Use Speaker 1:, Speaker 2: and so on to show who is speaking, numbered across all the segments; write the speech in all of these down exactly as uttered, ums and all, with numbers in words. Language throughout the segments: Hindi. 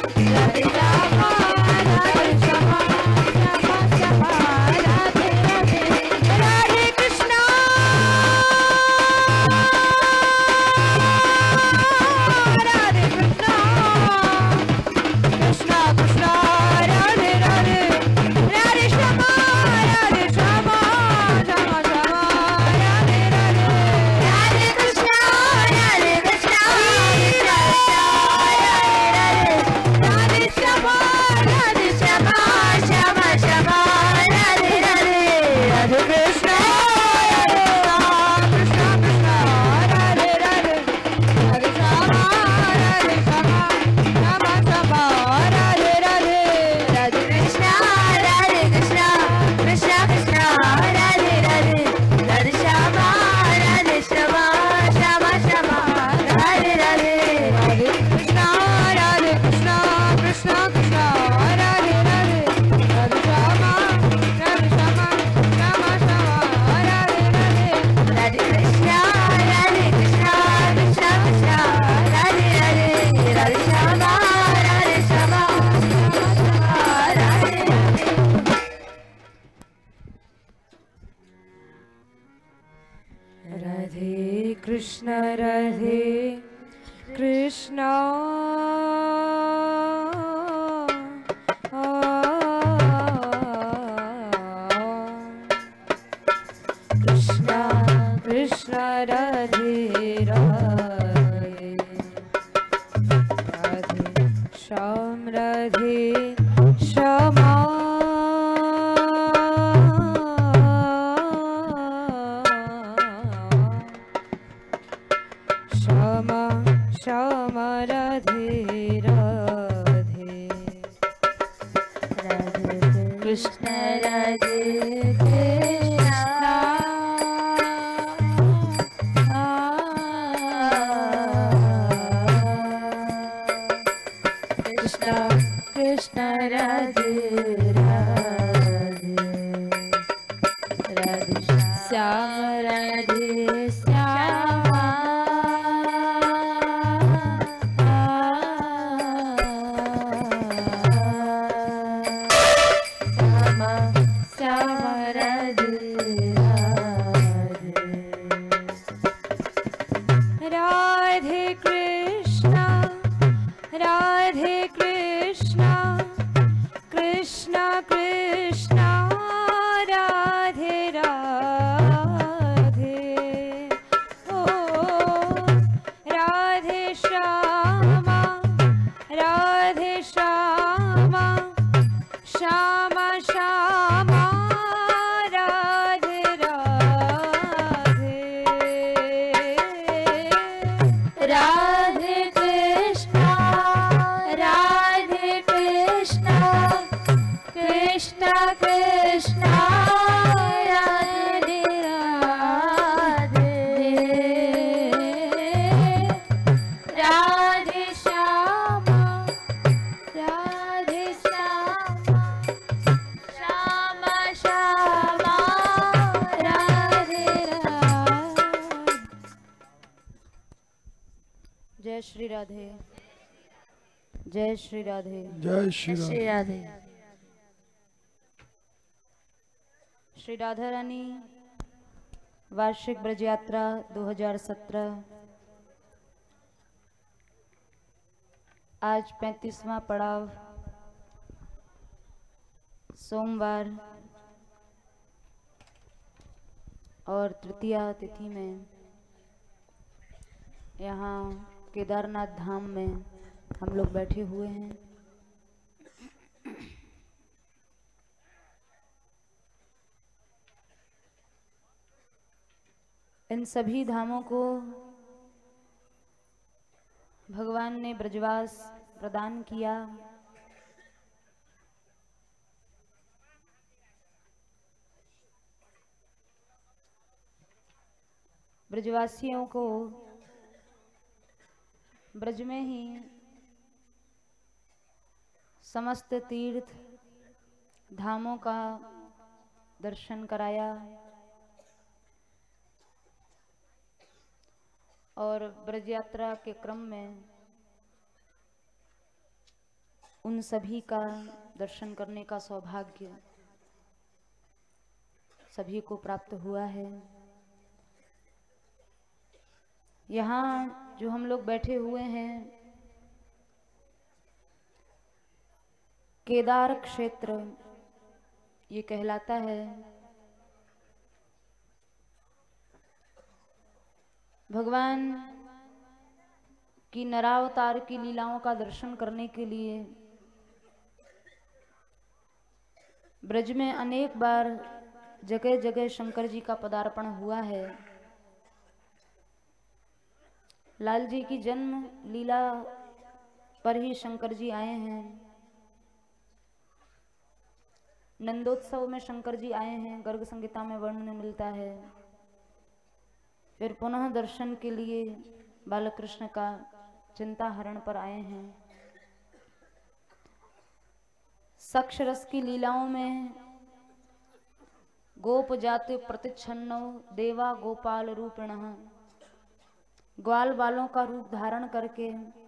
Speaker 1: कृष्ण राधे कृष्ण कृष्ण कृष्ण राधे राधे राधे श्याम राधे श्यामा श्याम राधे राधे राधे कृष्ण राधे कृष्ण कृष्ण कृष्ण राधे राधे राधे श्याम राधे श्याम श्री राधे जय श्री राधे
Speaker 2: जय श्री
Speaker 1: श्री राधे। श्री राधा रानी वार्षिक ब्रज यात्रा दो हज़ार सत्रह आज पैंतीसवां पड़ाव सोमवार और तृतीया तिथि में यहाँ केदारनाथ धाम में हम लोग बैठे हुए हैं। इन सभी धामों को भगवान ने ब्रजवास प्रदान किया। ब्रजवासियों को ब्रज में ही समस्त तीर्थ धामों का दर्शन कराया और ब्रज यात्रा के क्रम में उन सभी का दर्शन करने का सौभाग्य सभी को प्राप्त हुआ है। यहाँ जो हम लोग बैठे हुए हैं, केदार क्षेत्र ये कहलाता है। भगवान की नरावतार की लीलाओं का दर्शन करने के लिए ब्रज में अनेक बार जगह जगह शंकर जी का पदार्पण हुआ है। लाल जी की जन्म लीला पर ही शंकर जी आए हैं। नंदोत्सव में शंकर जी आए हैं, गर्ग संहिता में वर्णन मिलता है। फिर पुनः दर्शन के लिए बालकृष्ण का चिंता हरण पर आए हैं। सक्ष रस की लीलाओं में गोप जाति प्रतिच्छन्नो देवा गोपाल रूपिणः, ग्वाल बालों का रूप धारण करके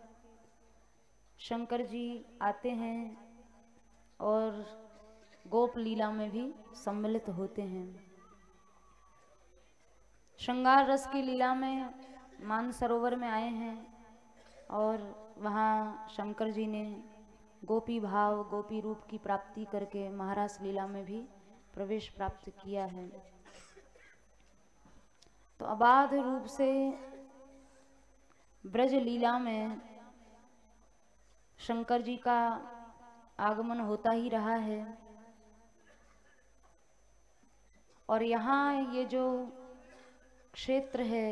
Speaker 1: शंकर जी आते हैं और गोप लीला में भी सम्मिलित होते हैं। श्रृंगार रस की लीला में मानसरोवर में आए हैं और वहाँ शंकर जी ने गोपी भाव गोपी रूप की प्राप्ति करके महारास लीला में भी प्रवेश प्राप्त किया है। तो अबाध रूप से ब्रज लीला में शंकर जी का आगमन होता ही रहा है। और यहाँ ये जो क्षेत्र है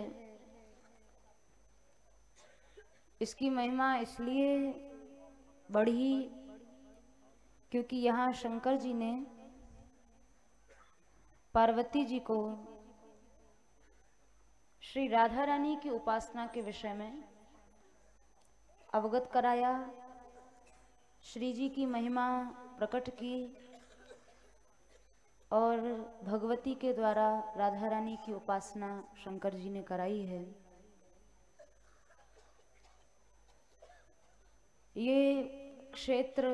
Speaker 1: इसकी महिमा इसलिए बढ़ी क्योंकि यहाँ शंकर जी ने पार्वती जी को श्री राधा रानी की उपासना के विषय में अवगत कराया, श्री जी की महिमा प्रकट की और भगवती के द्वारा राधा रानी की उपासना शंकर जी ने कराई है। ये क्षेत्र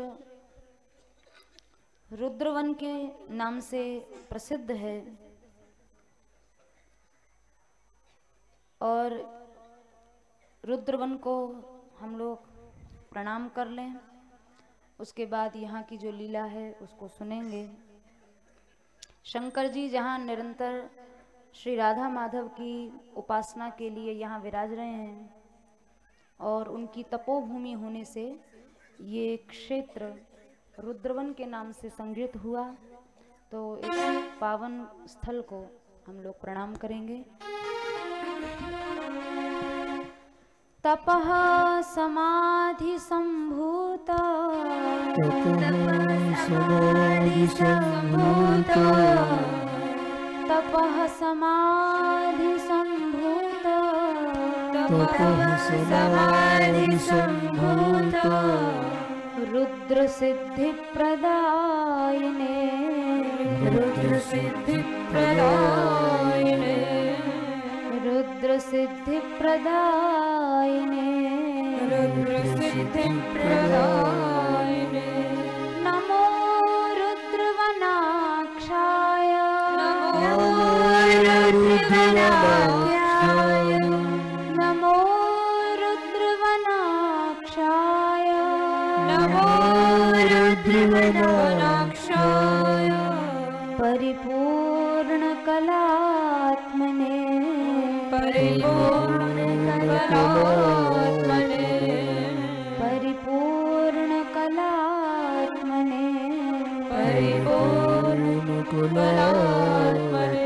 Speaker 1: रुद्रवन के नाम से प्रसिद्ध है और रुद्रवन को हम लोग प्रणाम कर लें, उसके बाद यहाँ की जो लीला है उसको सुनेंगे। शंकर जी जहाँ निरंतर श्री राधा माधव की उपासना के लिए यहाँ विराज रहे हैं और उनकी तपोभूमि होने से ये क्षेत्र रुद्रवन के नाम से संज्ञित हुआ। तो इस पावन स्थल को हम लोग प्रणाम करेंगे। तपः समाधि संभूता,
Speaker 2: समाधि संभूता,
Speaker 1: तपः समाधि संभूता,
Speaker 2: तपः समाधि संभूता,
Speaker 1: रुद्र सिद्धि प्रदायिने,
Speaker 2: रुद्र सिद्धि प्रदायिने,
Speaker 1: रुद्र सिद्धि प्रदायिने,
Speaker 2: रुद्र सिद्धि प्रदायिने।
Speaker 1: नमो रुद्रवनाक्षाय,
Speaker 2: नमो रुद्रवनाक्षाय,
Speaker 1: नमो रुद्रवनाक्षाय,
Speaker 2: नमो रुद्रवनाक्षाय,
Speaker 1: परिपूर्ण कलात्मने,
Speaker 2: परिपूर्ण कलात्मने,
Speaker 1: परिपूर्ण कलात्मने,
Speaker 2: परिपूर्ण कलात्मने।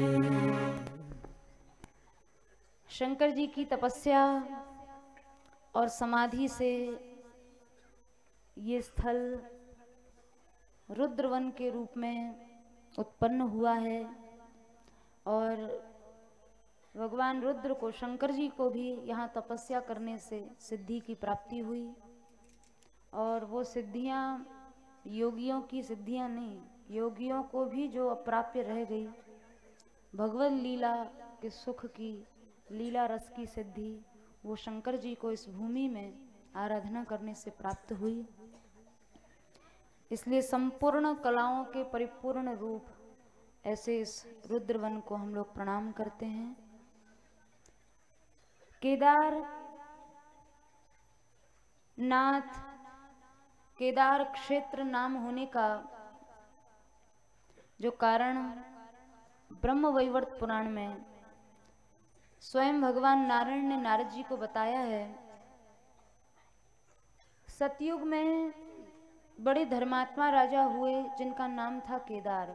Speaker 1: शंकर जी की तपस्या और समाधि से ये स्थल रुद्रवन के रूप में उत्पन्न हुआ है और भगवान रुद्र को, शंकर जी को भी यहाँ तपस्या करने से सिद्धि की प्राप्ति हुई। और वो सिद्धियाँ योगियों की सिद्धियाँ नहीं, योगियों को भी जो अप्राप्य रह गई, भगवत लीला के सुख की, लीला रस की सिद्धि, वो शंकर जी को इस भूमि में आराधना करने से प्राप्त हुई। इसलिए संपूर्ण कलाओं के परिपूर्ण रूप ऐसे इस रुद्रवन को हम लोग प्रणाम करते हैं। केदार नाथ, केदार क्षेत्र नाम होने का जो कारण ब्रह्म वैवर्त पुराण में स्वयं भगवान नारायण ने नारद जी को बताया है। सतयुग में बड़े धर्मात्मा राजा हुए जिनका नाम था केदार,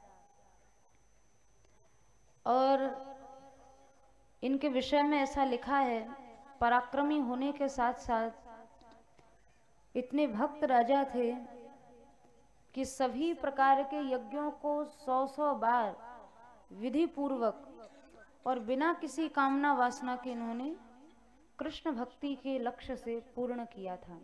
Speaker 1: और इनके विषय में ऐसा लिखा है, पराक्रमी होने के साथ साथ इतने भक्त राजा थे कि सभी प्रकार के यज्ञों को सौ सौ बार विधि पूर्वक और बिना किसी कामना वासना के इन्होंने कृष्ण भक्ति के लक्ष्य से पूर्ण किया था।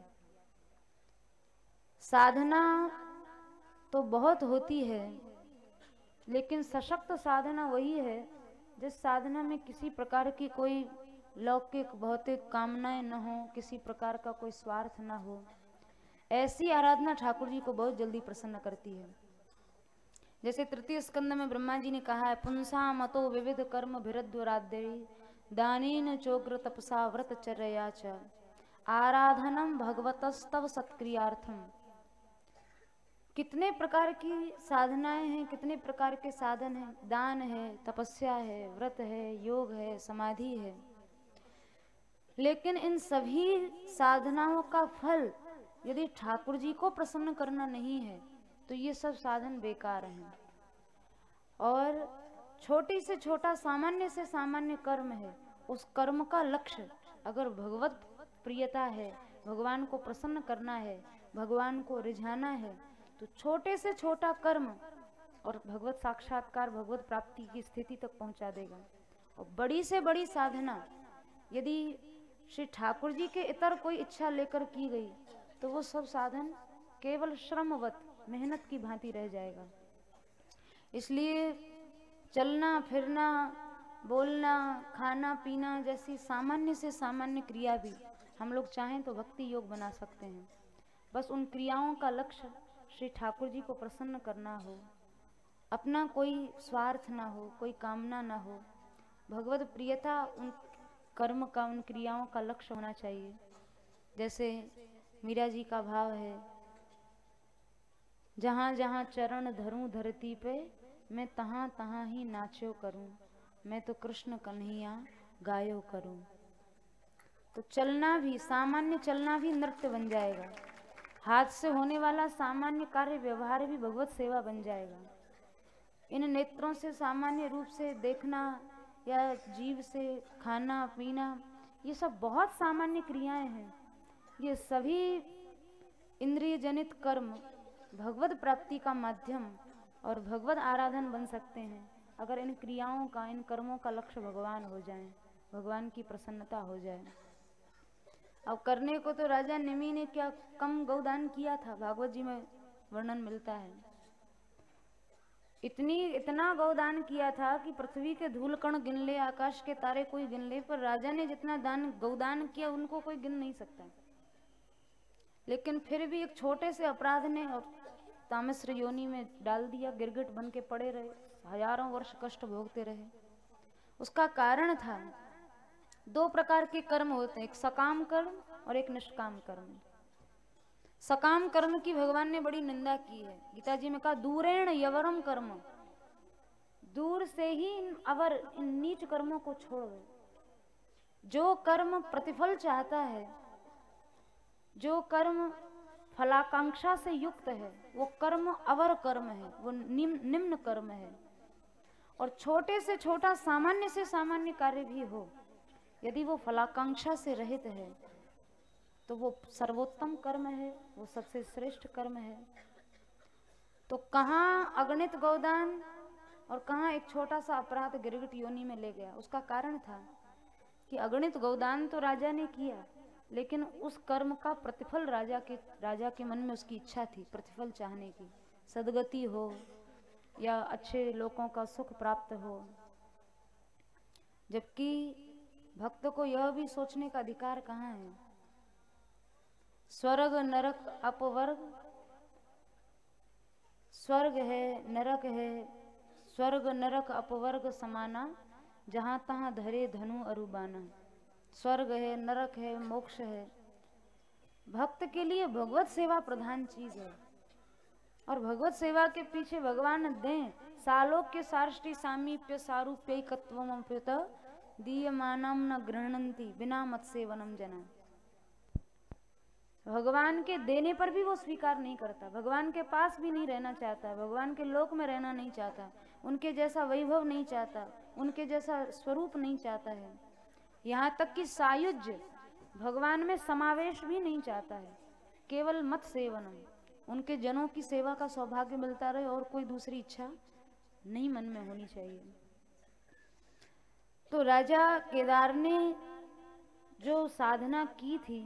Speaker 1: साधना तो बहुत होती है, लेकिन सशक्त साधना वही है जिस साधना में किसी प्रकार की कोई लौकिक भौतिक कामनाएं न हो, किसी प्रकार का कोई स्वार्थ न हो। ऐसी आराधना ठाकुर जी को बहुत जल्दी प्रसन्न करती है। जैसे तृतीय स्कंद में ब्रह्मा जी ने कहा है, पुंसा मतो विविध कर्म भिरद्वराद्यैः दानेन चोग्र तपसा व्रत चर्या च आराधनम भगवतस्तव सत्क्रियार्थम। कितने प्रकार की साधनाएं हैं, कितने प्रकार के साधन हैं, दान है, तपस्या है, व्रत है, योग है, समाधि है, लेकिन इन सभी साधनाओं का फल यदि ठाकुर जी को प्रसन्न करना नहीं है तो ये सब साधन बेकार हैं। और छोटी से छोटा सामान्य से सामान्य कर्म है, उस कर्म का लक्ष्य अगर भगवत प्रियता है, भगवान को प्रसन्न करना है, भगवान को रिझाना है, तो छोटे से छोटा कर्म और भगवत साक्षात्कार, भगवत प्राप्ति की स्थिति तक पहुंचा देगा। और बड़ी से बड़ी साधना यदि श्री ठाकुर जी के इतर कोई इच्छा लेकर की गई तो वो सब साधन केवल श्रमवत मेहनत की भांति रह जाएगा। इसलिए चलना फिरना, बोलना, खाना पीना जैसी सामान्य से सामान्य क्रिया भी हम लोग चाहें तो भक्ति योग बना सकते हैं। बस उन क्रियाओं का लक्ष्य श्री ठाकुर जी को प्रसन्न करना हो, अपना कोई स्वार्थ ना हो, कोई कामना ना हो, भगवत प्रियता उन कर्म का, उन क्रियाओं का लक्ष्य होना चाहिए। जैसे मीरा जी का भाव है, जहाँ जहाँ चरण धरूं धरती पे मैं तहाँ तहाँ ही नाचो करूं, मैं तो कृष्ण कन्हैया गायो करूं। तो चलना भी, सामान्य चलना भी नृत्य बन जाएगा। हाथ से होने वाला सामान्य कार्य व्यवहार भी भगवत सेवा बन जाएगा। इन नेत्रों से सामान्य रूप से देखना या जीव से खाना पीना, ये सब बहुत सामान्य क्रियाएं हैं। ये सभी इंद्रिय जनित कर्म भगवत प्राप्ति का माध्यम और भगवत आराधन बन सकते हैं अगर इन क्रियाओं का, इन कर्मों का लक्ष्य भगवान हो जाए, भगवान की प्रसन्नता हो जाए। अब करने को तो राजा निमि ने क्या कम गौदान किया था, भागवत जी में वर्णन मिलता है। इतनी इतना गौदान किया था कि पृथ्वी के धूल कण गिन ले, आकाश के तारे कोई गिन ले, पर राजा ने जितना दान गौदान किया उनको कोई गिन नहीं सकता। लेकिन फिर भी एक छोटे से अपराध ने और तामस्र योनि में डाल दिया, गिरगिट बन के पड़े रहे, हजारों वर्ष कष्ट भोगते रहे। उसका कारण था, दो प्रकार के कर्म होते हैं, एक सकाम कर्म और एक निष्काम कर्म। सकाम कर्म की भगवान ने बड़ी निंदा की है। गीता जी में कहा, दूरेण यवरम कर्म, दूर से ही इन अवर, इन नीच कर्मों को छोड़ दो। जो कर्म प्रतिफल चाहता है, जो कर्म फलाकांक्षा से युक्त है, वो कर्म अवर कर्म है, वो निम्न निम्न कर्म है। और छोटे से छोटा सामान्य से सामान्य कार्य भी हो, यदि वो फलाकांक्षा से रहित है तो वो सर्वोत्तम कर्म है, वो सबसे श्रेष्ठ कर्म है। तो कहाँ अगणित गौदान और कहाँ एक छोटा सा अपराध गिरगिट योनि में ले गया। उसका कारण था कि अगणित गौदान तो राजा ने किया, लेकिन उस कर्म का प्रतिफल राजा के राजा के मन में उसकी इच्छा थी, प्रतिफल चाहने की, सदगति हो या अच्छे लोगों का सुख प्राप्त हो। जबकि भक्त को यह भी सोचने का अधिकार कहाँ है, स्वर्ग नरक अपवर्ग स्वर्ग है नरक है, स्वर्ग नरक अपवर्ग समाना, जहाँ तहाँ धरे धनु अरुबाना। स्वर्ग है, नरक है, मोक्ष है। भक्त के लिए भगवत सेवा प्रधान चीज है, और भगवत सेवा के पीछे भगवान दें सालोक्य सार्ष्टि सामीप्य सारूप्यकत्वमप्युत दीयमानम न गृह्णन्ति बिना मत सेवनम जना। भगवान के देने पर भी वो स्वीकार नहीं करता, भगवान के पास भी नहीं रहना चाहता, भगवान के लोक में रहना नहीं चाहता, उनके जैसा वैभव नहीं चाहता, उनके जैसा स्वरूप नहीं चाहता है, यहाँ तक कि सायुज्य भगवान में समावेश भी नहीं चाहता है। केवल मत सेवनम, उनके जनों की सेवा का सौभाग्य मिलता रहे और कोई दूसरी इच्छा नहीं मन में होनी चाहिए। तो राजा केदार ने जो साधना की थी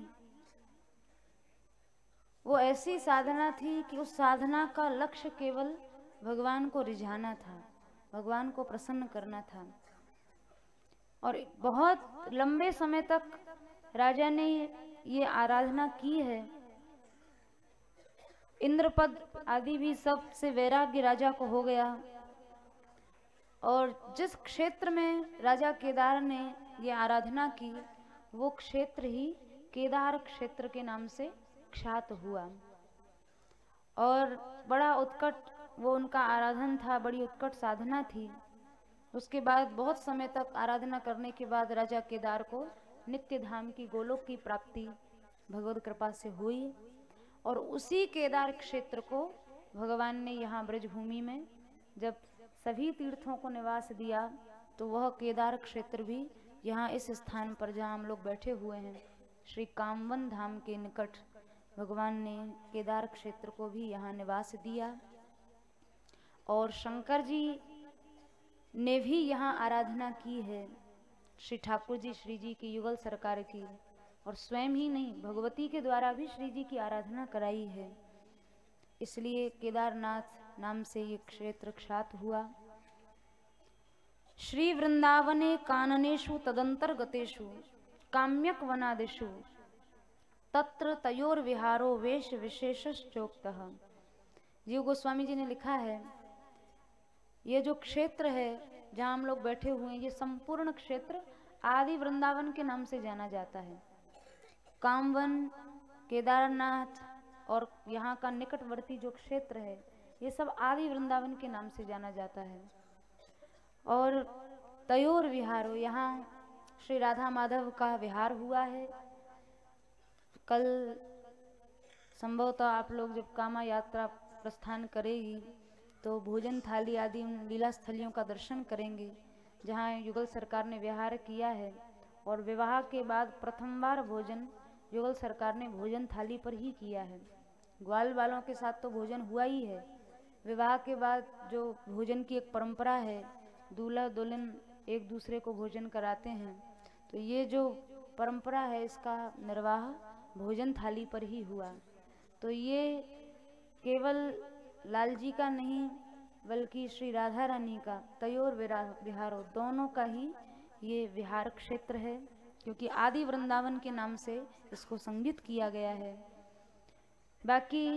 Speaker 1: वो ऐसी साधना थी कि उस साधना का लक्ष्य केवल भगवान को रिझाना था, भगवान को प्रसन्न करना था। और बहुत लंबे समय तक राजा ने ये आराधना की है। इंद्रपद आदि भी सब से वैराग्य राजा को हो गया, और जिस क्षेत्र में राजा केदार ने ये आराधना की वो क्षेत्र ही केदार क्षेत्र के नाम से ख्यात हुआ। और बड़ा उत्कट वो उनका आराधन था, बड़ी उत्कट साधना थी। उसके बाद बहुत समय तक आराधना करने के बाद राजा केदार को नित्य धाम की गोलोक की प्राप्ति भगवत कृपा से हुई, और उसी केदार क्षेत्र को भगवान ने यहाँ ब्रजभूमि में जब सभी तीर्थों को निवास दिया तो वह केदार क्षेत्र भी यहाँ इस स्थान पर जहाँ हम लोग बैठे हुए हैं श्री कामवन धाम के निकट भगवान ने केदार क्षेत्र को भी यहाँ निवास दिया। और शंकर जी ने भी यहाँ आराधना की है, श्री ठाकुर जी श्री जी की युगल सरकार की, और स्वयं ही नहीं भगवती के द्वारा भी श्री जी की आराधना कराई है। इसलिए केदारनाथ नाम से ये क्षेत्र ख्यात हुआ। श्री वृंदावने काननेषु तदंतर्गतेषु काम्यक वनादिषु तत्र तयोर विहारो वेश विशेषश्चोक्तः। जीव गोस्वामी जी ने लिखा है, ये जो क्षेत्र है जहाँ हम लोग बैठे हुए हैं, ये संपूर्ण क्षेत्र आदि वृंदावन के नाम से जाना जाता है। कामवन, केदारनाथ और यहाँ का निकटवर्ती जो क्षेत्र है ये सब आदि वृंदावन के नाम से जाना जाता है। और तयोर विहारो, यहाँ श्री राधा माधव का विहार हुआ है। कल संभवतः आप लोग जब कामा यात्रा प्रस्थान करेगी तो भोजन थाली आदि उन लीला स्थलियों का दर्शन करेंगे जहाँ युगल सरकार ने विहार किया है। और विवाह के बाद प्रथम बार भोजन युगल सरकार ने भोजन थाली पर ही किया है। ग्वाल वालों के साथ तो भोजन हुआ ही है, विवाह के बाद जो भोजन की एक परंपरा है, दूल्हा दुल्हन एक दूसरे को भोजन कराते हैं, तो ये जो परंपरा है इसका निर्वाह भोजन थाली पर ही हुआ। तो ये केवल लाल जी का नहीं बल्कि श्री राधा रानी का तयोर विहारो दोनों का ही ये विहार क्षेत्र है, क्योंकि आदि वृंदावन के नाम से इसको संज्ञित किया गया है। बाकी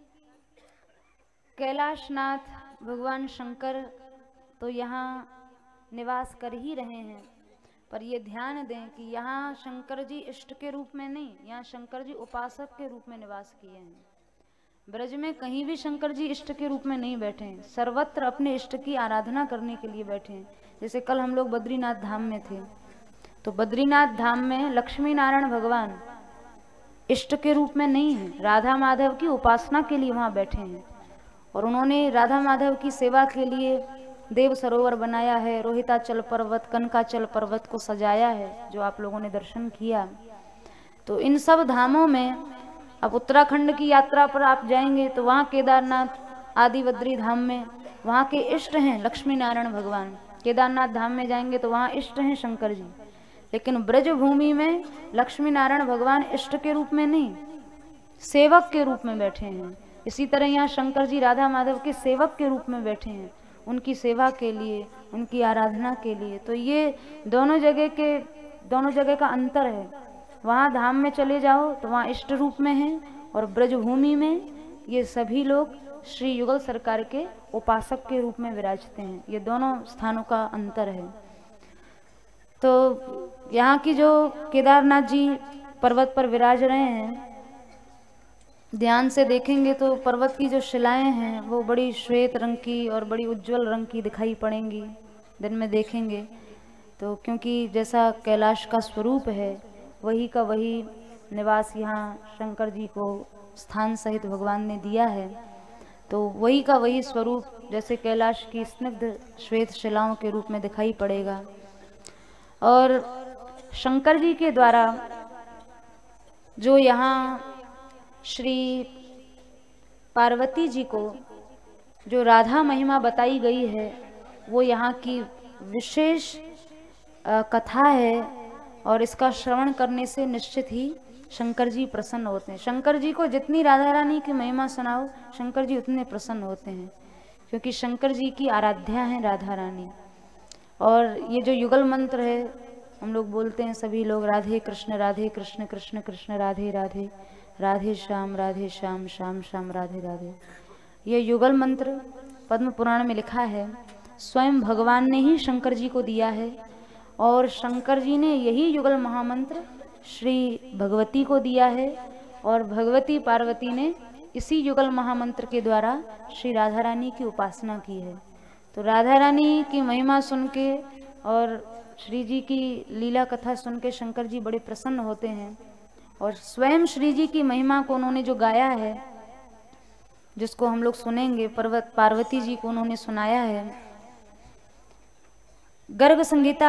Speaker 1: कैलाशनाथ भगवान शंकर तो यहाँ निवास कर ही रहे हैं, पर ये ध्यान दें कि यहाँ शंकर जी इष्ट के रूप में नहीं, यहाँ शंकर जी उपासक के रूप में निवास किए हैं। ब्रज में कहीं भी शंकर जी इष्ट के रूप में नहीं बैठे हैं, सर्वत्र अपने इष्ट की आराधना करने के लिए बैठे हैं। जैसे कल हम लोग बद्रीनाथ धाम में थे, तो बद्रीनाथ धाम में लक्ष्मी नारायण भगवान इष्ट के रूप में नहीं है, राधा माधव की उपासना के लिए वहाँ बैठे हैं। और उन्होंने राधा माधव की सेवा के लिए देव सरोवर बनाया है, रोहिताचल पर्वत, कनकाचल पर्वत को सजाया है, जो आप लोगों ने दर्शन किया। तो इन सब धामों में अब उत्तराखंड की यात्रा पर आप जाएंगे तो वहाँ केदारनाथ आदि बद्री धाम में वहाँ के इष्ट हैं लक्ष्मी नारायण भगवान। केदारनाथ धाम में जाएंगे तो वहाँ इष्ट हैं शंकर जी। लेकिन ब्रज भूमि में लक्ष्मी नारायण भगवान इष्ट के रूप में नहीं, सेवक के रूप में बैठे हैं। इसी तरह यहाँ शंकर जी राधा माधव के सेवक के रूप में बैठे हैं, उनकी सेवा के लिए, उनकी आराधना के लिए। तो ये दोनों जगह के दोनों जगह का अंतर है। वहाँ धाम में चले जाओ तो वहाँ इष्ट रूप में है, और ब्रजभूमि में ये सभी लोग श्री युगल सरकार के उपासक के रूप में विराजते हैं। ये दोनों स्थानों का अंतर है। तो यहाँ की जो केदारनाथ जी पर्वत पर विराज रहे हैं, ध्यान से देखेंगे तो पर्वत की जो शिलाएं हैं वो बड़ी श्वेत रंग की और बड़ी उज्जवल रंग की दिखाई पड़ेंगी दिन में देखेंगे तो, क्योंकि जैसा कैलाश का स्वरूप है वही का वही निवास यहाँ शंकर जी को स्थान सहित भगवान ने दिया है। तो वही का वही स्वरूप जैसे कैलाश की स्निग्ध श्वेत शिलाओं के रूप में दिखाई पड़ेगा। और शंकर जी के द्वारा जो यहाँ श्री पार्वती जी को जो राधा महिमा बताई गई है वो यहाँ की विशेष कथा है और इसका श्रवण करने से निश्चित ही शंकर जी प्रसन्न होते हैं। शंकर जी को जितनी राधा रानी की महिमा सुनाओ शंकर जी उतने प्रसन्न होते हैं, क्योंकि शंकर जी की आराध्या है राधा रानी। और ये जो युगल मंत्र है हम लोग बोलते हैं सभी लोग, राधे कृष्ण राधे कृष्ण कृष्ण कृष्ण राधे राधे, राधे श्याम राधे श्याम श्याम श्याम राधे राधे। ये युगल मंत्र पद्म पुराण में लिखा है, स्वयं भगवान ने ही शंकर जी को दिया है और शंकर जी ने यही युगल महामंत्र श्री भगवती को दिया है और भगवती पार्वती ने इसी युगल महामंत्र के द्वारा श्री राधा रानी की उपासना की है। तो राधा रानी की महिमा सुन के और श्री जी की लीला कथा सुन के शंकर जी बड़े प्रसन्न होते हैं और स्वयं श्री जी की महिमा को उन्होंने जो गाया है, जिसको हम लोग सुनेंगे, पर्वत पार्वती जी को उन्होंने सुनाया है। गर्ग संहिता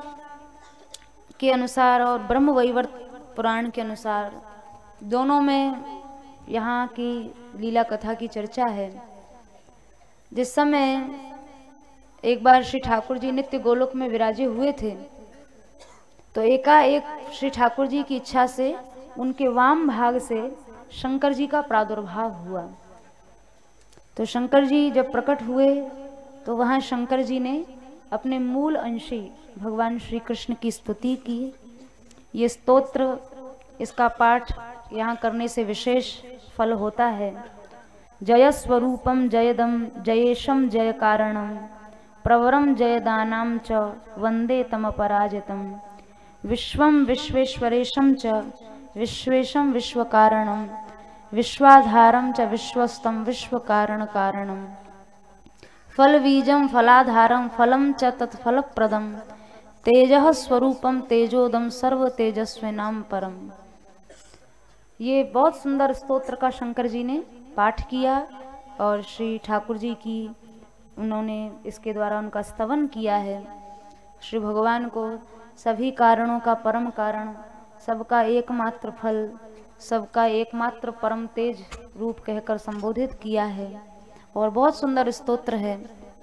Speaker 1: के अनुसार और ब्रह्म वैवर्त पुराण के अनुसार दोनों में यहाँ की लीला कथा की चर्चा है। जिस समय एक बार श्री ठाकुर जी नित्य गोलोक में विराजे हुए थे तो एकाएक श्री ठाकुर जी की इच्छा से उनके वाम भाग से शंकर जी का प्रादुर्भाव हुआ। तो शंकर जी जब प्रकट हुए तो वहाँ शंकर जी ने अपने मूल अंशी भगवान श्री कृष्ण की स्तुति की। ये स्तोत्र, इसका पाठ यहाँ करने से विशेष फल होता है। जय स्वरूपम जयदम जयेशम जय कारणम प्रवरम जयदानाम च वंदे तम पराजितम विश्वम विश्वेश्वरेशम च विश्वेशम विश्वकारणम विश्वाधारम च विश्वस्तम विश्वकारण कारणम फल बीजम फलाधारम फलम च तत्फलप्रदम तेजः स्वरूपम तेजोदम सर्व तेजस्वी नाम परम। ये बहुत सुंदर स्तोत्र का शंकर जी ने पाठ किया और श्री ठाकुर जी की उन्होंने इसके द्वारा उनका स्तवन किया है। श्री भगवान को सभी कारणों का परम कारण, सबका एकमात्र फल, सबका एकमात्र परम तेज रूप कहकर संबोधित किया है और बहुत सुंदर स्तोत्र है।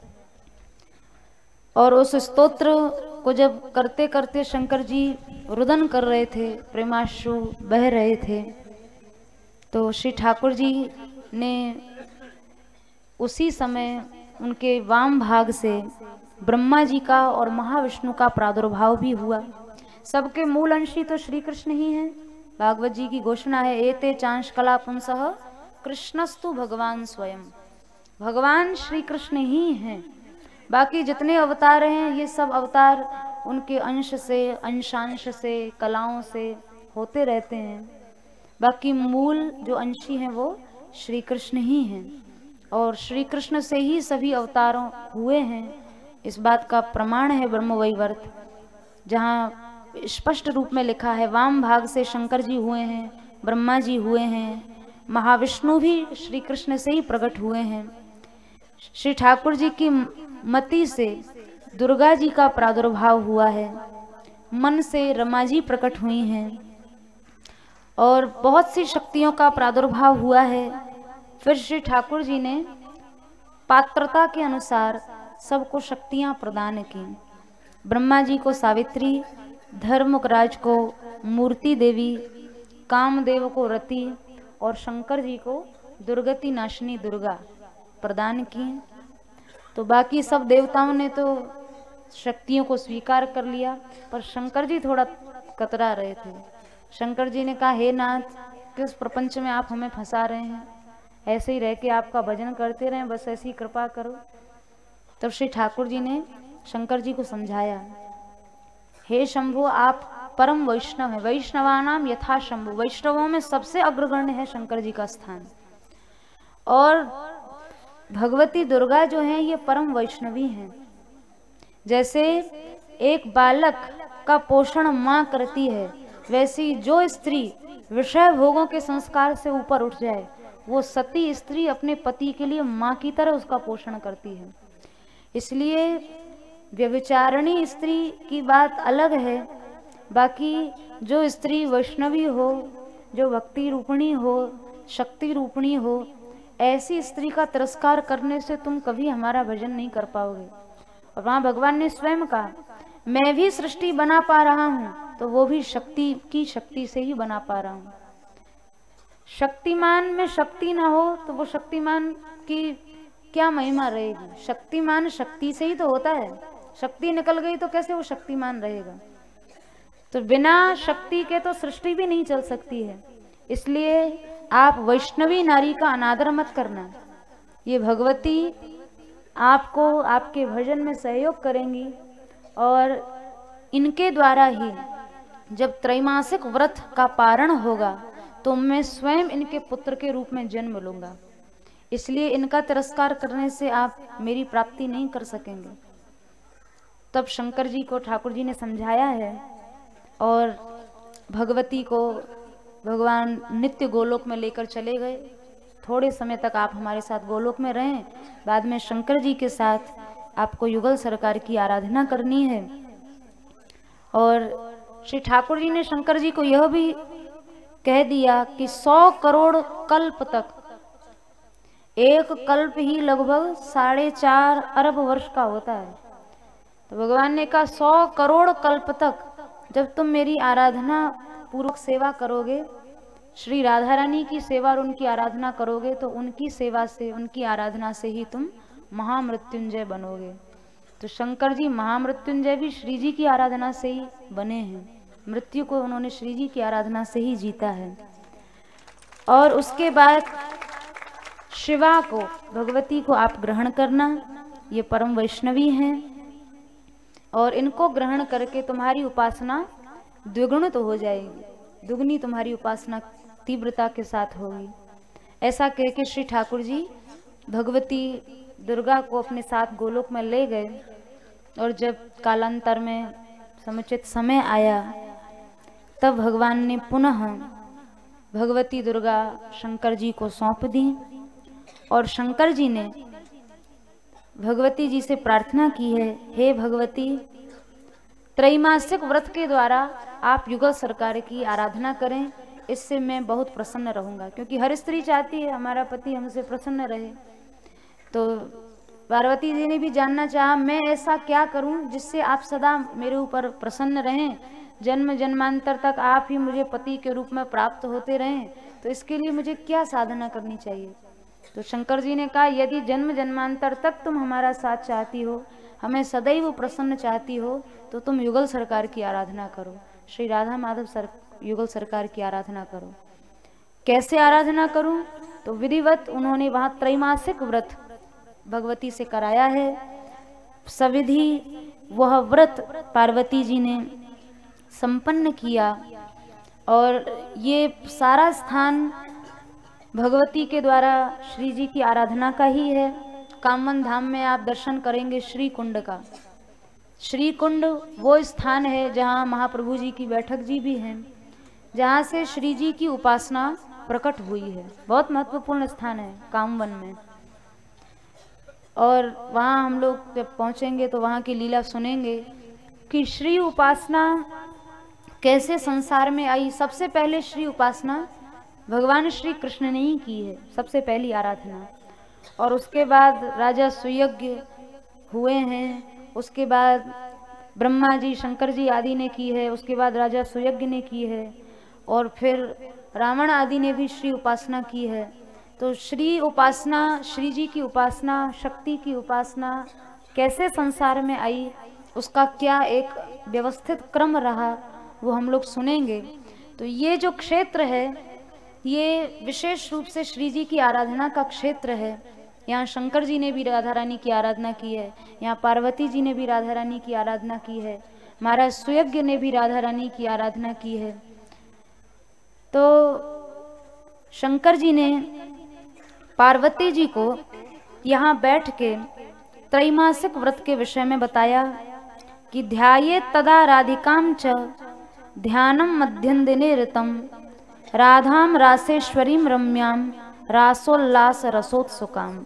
Speaker 1: और उस स्तोत्र को जब करते करते शंकर जी रुदन कर रहे थे, प्रेमाश्रु बह रहे थे, तो श्री ठाकुर जी ने उसी समय उनके वाम भाग से ब्रह्मा जी का और महाविष्णु का प्रादुर्भाव भी हुआ। सबके मूल अंशी तो श्री कृष्ण ही हैं। भागवत जी की घोषणा है, एते चांश कला पुंसः कृष्णस्तु भगवान स्वयं। भगवान श्री कृष्ण ही हैं। बाकी जितने अवतार हैं ये सब अवतार उनके अंश से, अंशांश से, कलाओं से होते रहते हैं। बाकी मूल जो अंशी हैं वो श्री कृष्ण ही हैं और श्री कृष्ण से ही सभी अवतारों हुए हैं। इस बात का प्रमाण है ब्रह्म वैवर्त, जहाँ स्पष्ट रूप में लिखा है, वाम भाग से शंकर जी हुए हैं, ब्रह्मा जी हुए हैं, महाविष्णु भी श्री कृष्ण से ही प्रकट हुए हैं। श्री ठाकुर जी की मति से दुर्गा जी का प्रादुर्भाव हुआ है, मन से रमा जी प्रकट हुई हैं और बहुत सी शक्तियों का प्रादुर्भाव हुआ है। फिर श्री ठाकुर जी ने पात्रता के अनुसार सबको शक्तियां प्रदान की। ब्रह्मा जी को सावित्री, धर्मराज को मूर्ति देवी, कामदेव को रति और शंकर जी को दुर्गति नाशिनी दुर्गा प्रदान की। तो बाकी सब देवताओं ने तो शक्तियों को स्वीकार कर लिया, पर शंकर जी थोड़ा कतरा रहे थे। शंकर जी ने कहा, हे नाथ, किस प्रपंच में आप हमें फंसा रहे हैं? ऐसे ही रह के आपका भजन करते रहें, बस ऐसी कृपा करो। तब श्री ठाकुर जी ने शंकर जी को समझाया, हे शंभु आप परम वैष्णव है, वैष्णवानाम यथा शंभु, वैष्णवों में सबसे अग्रगण्य है शंकर जी का स्थान। और भगवती दुर्गा जो है ये परम वैष्णवी हैं। जैसे एक बालक का पोषण माँ करती है, वैसी जो स्त्री विषय भोगों के संस्कार से ऊपर उठ जाए, वो सती स्त्री अपने पति के लिए माँ की तरह उसका पोषण करती है। इसलिए व्यभिचारिणी स्त्री की बात अलग है, बाकी जो स्त्री वैष्णवी हो, जो भक्ति रूपणी हो, शक्ति रूपणी हो, ऐसी स्त्री का तिरस्कार करने से तुम कभी हमारा भजन नहीं कर पाओगे। और वहाँ भगवान ने स्वयं कहा, मैं भी सृष्टि बना पा रहा हूँ तो वो भी शक्ति की शक्ति से ही बना पा रहा हूँ। शक्तिमान में शक्ति ना हो तो वो शक्तिमान की क्या महिमा रहेगी। शक्तिमान शक्ति से ही तो होता है, शक्ति निकल गई तो कैसे वो शक्तिमान रहेगा। तो बिना शक्ति के तो सृष्टि भी नहीं चल सकती है। इसलिए आप वैष्णवी नारी का अनादर मत करना। ये भगवती आपको आपके भजन में सहयोग करेंगी और इनके द्वारा ही जब त्रैमासिक व्रत का पारण होगा तो मैं स्वयं इनके पुत्र के रूप में जन्म लूंगा। इसलिए इनका तिरस्कार करने से आप मेरी प्राप्ति नहीं कर सकेंगे। तब शंकर जी को ठाकुर जी ने समझाया है और भगवती को भगवान नित्य गोलोक में लेकर चले गए। थोड़े समय तक आप हमारे साथ गोलोक में रहें, बाद में शंकर जी के साथ आपको युगल सरकार की आराधना करनी है। और श्री ठाकुर जी ने शंकर जी को यह भी कह दिया कि सौ करोड़ कल्प तक, एक कल्प ही लगभग साढ़े चार अरब वर्ष का होता है। तो भगवान ने कहा सौ करोड़ कल्प तक जब तुम मेरी आराधना पूर्वक सेवा करोगे, श्री राधा रानी की सेवा और उनकी आराधना करोगे, तो उनकी सेवा से, उनकी आराधना से ही तुम महामृत्युंजय बनोगे। तो शंकर जी महामृत्युंजय भी श्री जी की आराधना से ही बने हैं। मृत्यु को उन्होंने श्री जी की आराधना से ही जीता है। और उसके बाद शिवा को, भगवती को आप ग्रहण करना, ये परम वैष्णवी हैं और इनको ग्रहण करके तुम्हारी उपासना द्विगुणित तो हो जाएगी, दुगनी तुम्हारी उपासना तीव्रता के साथ होगी। ऐसा कह के श्री ठाकुर जी भगवती दुर्गा को अपने साथ गोलोक में ले गए। और जब कालांतर में समुचित समय आया तब भगवान ने पुनः भगवती दुर्गा शंकर जी को सौंप दी और शंकर जी ने भगवती जी से प्रार्थना की है, हे भगवती, त्रैमासिक व्रत के द्वारा आप युगल सरकार की आराधना करें, इससे मैं बहुत प्रसन्न रहूंगा। क्योंकि हर स्त्री चाहती है हमारा पति हमसे प्रसन्न रहे। तो पार्वती जी ने भी जानना चाहा, मैं ऐसा क्या करूं जिससे आप सदा मेरे ऊपर प्रसन्न रहें, जन्म जन्मांतर तक आप ही मुझे पति के रूप में प्राप्त होते रहें, तो इसके लिए मुझे क्या साधना करनी चाहिए। तो शंकर जी ने कहा, यदि जन्म जन्मांतर तक तुम हमारा साथ चाहती हो, हमें सदैव प्रसन्न चाहती हो, तो तुम युगल सरकार की आराधना करो, श्री राधा माधव सर युगल सरकार की आराधना करो। कैसे आराधना करूं? तो विधिवत उन्होंने वहां त्रैमासिक व्रत भगवती से कराया है। सविधि वह व्रत पार्वती जी ने संपन्न किया और ये सारा स्थान भगवती के द्वारा श्री जी की आराधना का ही है। कामन धाम में आप दर्शन करेंगे श्री कुंड का। श्री कुंड वो स्थान है जहाँ महाप्रभु जी की बैठक जी भी हैं, जहाँ से श्री जी की उपासना प्रकट हुई है। बहुत महत्वपूर्ण स्थान है कामवन में। और वहाँ हम लोग जब पहुँचेंगे तो वहाँ की लीला सुनेंगे कि श्री उपासना कैसे संसार में आई। सबसे पहले श्री उपासना भगवान श्री कृष्ण ने ही की है, सबसे पहली आराधना। और उसके बाद राजा सुयज्ञ हुए हैं, उसके बाद ब्रह्मा जी शंकर जी आदि ने की है, उसके बाद राजा सुयज्ञ ने की है, और फिर रावण आदि ने भी श्री उपासना की है। तो श्री उपासना, श्री जी की उपासना, शक्ति की उपासना कैसे संसार में आई, उसका क्या एक व्यवस्थित क्रम रहा, वो हम लोग सुनेंगे। तो ये जो क्षेत्र है ये विशेष रूप से श्री जी की आराधना का क्षेत्र है। यहाँ शंकर जी ने भी राधा रानी की आराधना की है, यहाँ पार्वती जी ने भी राधा रानी की आराधना की है, महाराज सुयज्ञ ने भी राधा रानी की आराधना की है। तो शंकर जी ने पार्वती जी को यहाँ बैठ के त्रैमासिक व्रत के विषय में बताया कि ध्याये तदा राधिकां च ध्यानम मध्यम दिने ऋतम राधाम रासेश्वरीम रम्याम रासोल्लास रसोत्सुकाम।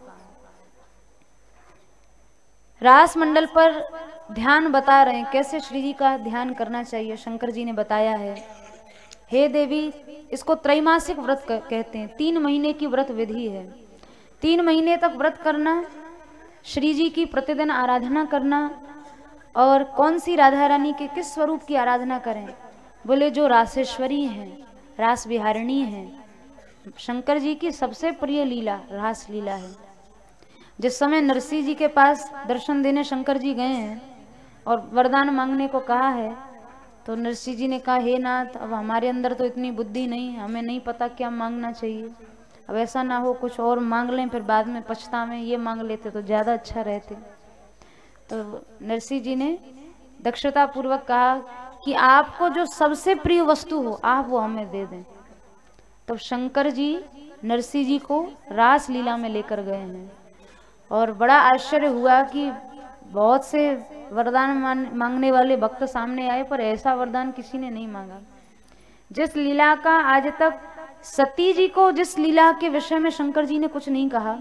Speaker 1: रास मंडल पर ध्यान बता रहे हैं, कैसे श्री जी का ध्यान करना चाहिए। शंकर जी ने बताया है, हे देवी, इसको त्रैमासिक व्रत कहते हैं। तीन महीने की व्रत विधि है। तीन महीने तक व्रत करना, श्री जी की प्रतिदिन आराधना करना। और कौन सी राधा रानी के किस स्वरूप की आराधना करें? बोले जो रासेश्वरी हैं, रास विहारिणी हैं। शंकर जी की सबसे प्रिय लीला रास लीला है। जिस समय नरसिंह जी के पास दर्शन देने शंकर जी गए हैं और वरदान मांगने को कहा है, तो नरसिंह जी ने कहा, हे नाथ, अब हमारे अंदर तो इतनी बुद्धि नहीं, हमें नहीं पता क्या मांगना चाहिए। अब ऐसा ना हो कुछ और मांग लें फिर बाद में पछतावें, ये मांग लेते तो ज़्यादा अच्छा रहते। तो नरसिंह जी ने दक्षता पूर्वक कहा कि आपको जो सबसे प्रिय वस्तु हो आप वो हमें दे दें। तो शंकर जी नरसिंह जी को रास लीला में लेकर गए हैं और बड़ा आश्चर्य हुआ कि बहुत से वरदान मांगने वाले भक्त सामने आए, पर ऐसा वरदान किसी ने नहीं मांगा। जिस लीला का आज तक सती जी को, जिस लीला के विषय में शंकर जी ने कुछ नहीं कहा,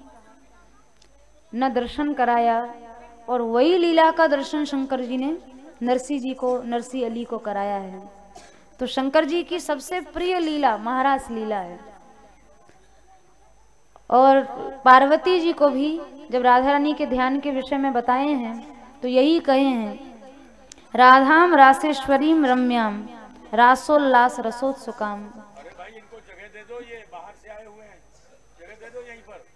Speaker 1: न दर्शन कराया, और वही लीला का दर्शन शंकर जी ने नरसिंह जी को, नरसिंह अली को कराया है। तो शंकर जी की सबसे प्रिय लीला महारास लीला है। और पार्वती जी को भी जब राधा रानी के ध्यान के विषय में बताए हैं तो यही कहे हैं, राधाम रासेश्वरीम रम्याम रासोल्लास रसोत्सुकाम।
Speaker 3: अरे भाई इनको जगह दे दो, ये बाहर से आए हुए हैं, जगह दे दो यहीं पर।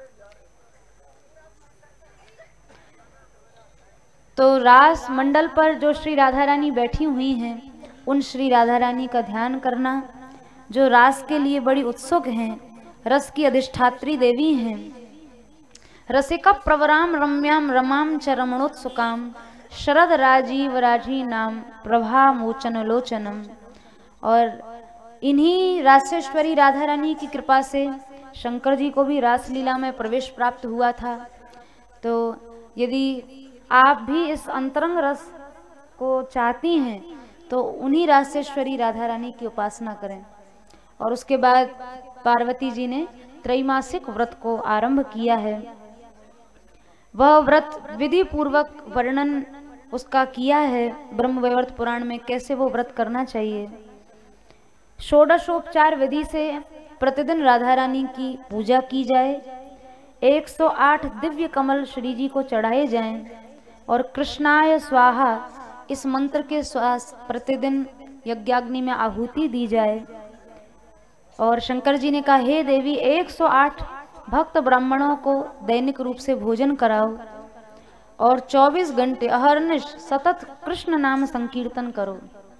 Speaker 1: तो रास मंडल पर जो श्री राधा रानी बैठी हुई हैं, उन श्री राधा रानी का ध्यान करना, जो रास के लिए बड़ी उत्सुक हैं, रस की अधिष्ठात्री देवी हैं। रसिका प्रवराम रम्याम रमाम च रमणोत्सुकाम शरद राजीव राजी नाम प्रभा मोचन लोचनम। और इन्हीं रासेश्वरी राधा रानी की कृपा से शंकर जी को भी रासलीला में प्रवेश प्राप्त हुआ था। तो यदि आप भी इस अंतरंग रस को चाहती हैं तो उन्हीं रासेश्वरी राधा रानी की उपासना करें। और उसके बाद पार्वती जी ने त्रैमासिक व्रत को आरंभ किया है। वह व्रत विधि पूर्वक वर्णन उसका किया है ब्रह्मवैवर्त पुराण में, कैसे वो व्रत करना चाहिए। षोडशोपचार विधि से प्रतिदिन राधा रानी की पूजा की जाए, एक सौ आठ दिव्य कमल श्री जी को चढ़ाए जाएं और कृष्णाय स्वाहा इस मंत्र के श्वास प्रतिदिन यज्ञाग्नि में आहुति दी जाए। और शंकर जी ने कहा, हे देवी, एक सौ आठ भक्त ब्राह्मणों को दैनिक रूप से भोजन कराओ और चौबीस घंटे अहर्निश सतत कृष्ण नाम संकीर्तन करो।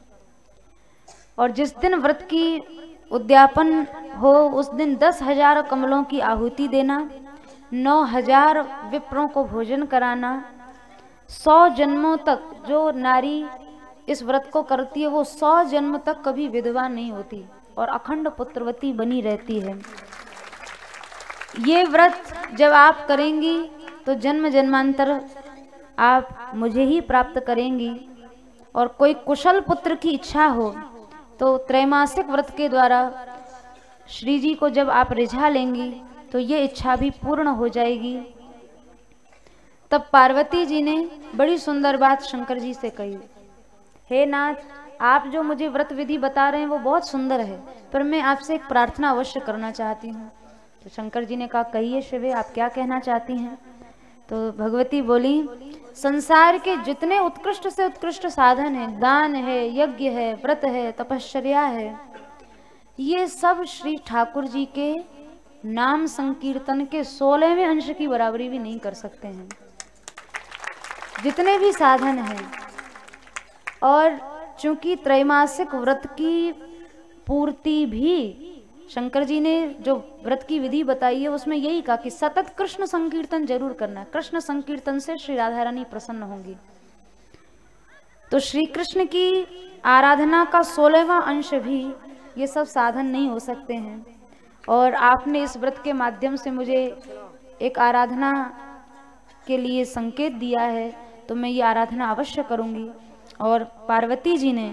Speaker 1: और जिस दिन व्रत की उद्यापन हो उस दिन दस हजार कमलों की आहुति देना, नौ हजार विप्रों को भोजन कराना। सौ जन्मों तक जो नारी इस व्रत को करती है वो सौ जन्म तक कभी विधवा नहीं होती और अखंड पुत्रवती बनी रहती है। ये व्रत जब आप करेंगी तो जन्म जन्मांतर आप मुझे ही प्राप्त करेंगी। और कोई कुशल पुत्र की इच्छा हो तो त्रैमासिक व्रत के द्वारा श्री जी को जब आप रिझा लेंगी तो ये इच्छा भी पूर्ण हो जाएगी। तब पार्वती जी ने बड़ी सुंदर बात शंकर जी से कही, हे नाथ, आप जो मुझे व्रत विधि बता रहे हैं वो बहुत सुंदर है, पर मैं आपसे एक प्रार्थना अवश्य करना चाहती हूँ। तो शंकर जी ने कहा, कहिए शिवे, आप क्या कहना चाहती हैं। तो भगवती बोली, संसार के जितने उत्कृष्ट से उत्कृष्ट साधन है, दान है, यज्ञ है, व्रत है, तपश्चर्या है, ये सब श्री ठाकुर जी के नाम संकीर्तन के सोलहवें अंश की बराबरी भी नहीं कर सकते हैं, जितने भी साधन हैं। और चूंकि त्रैमासिक व्रत की पूर्ति भी शंकर जी ने जो व्रत की विधि बताई है उसमें यही कहा कि सतत कृष्ण संकीर्तन जरूर करना है, कृष्ण संकीर्तन से श्री राधा रानी प्रसन्न होंगी। तो श्री कृष्ण की आराधना का सोलहवां अंश भी ये सब साधन नहीं हो सकते हैं, और आपने इस व्रत के माध्यम से मुझे एक आराधना के लिए संकेत दिया है, तो मैं ये आराधना अवश्य करूंगी। और पार्वती जी ने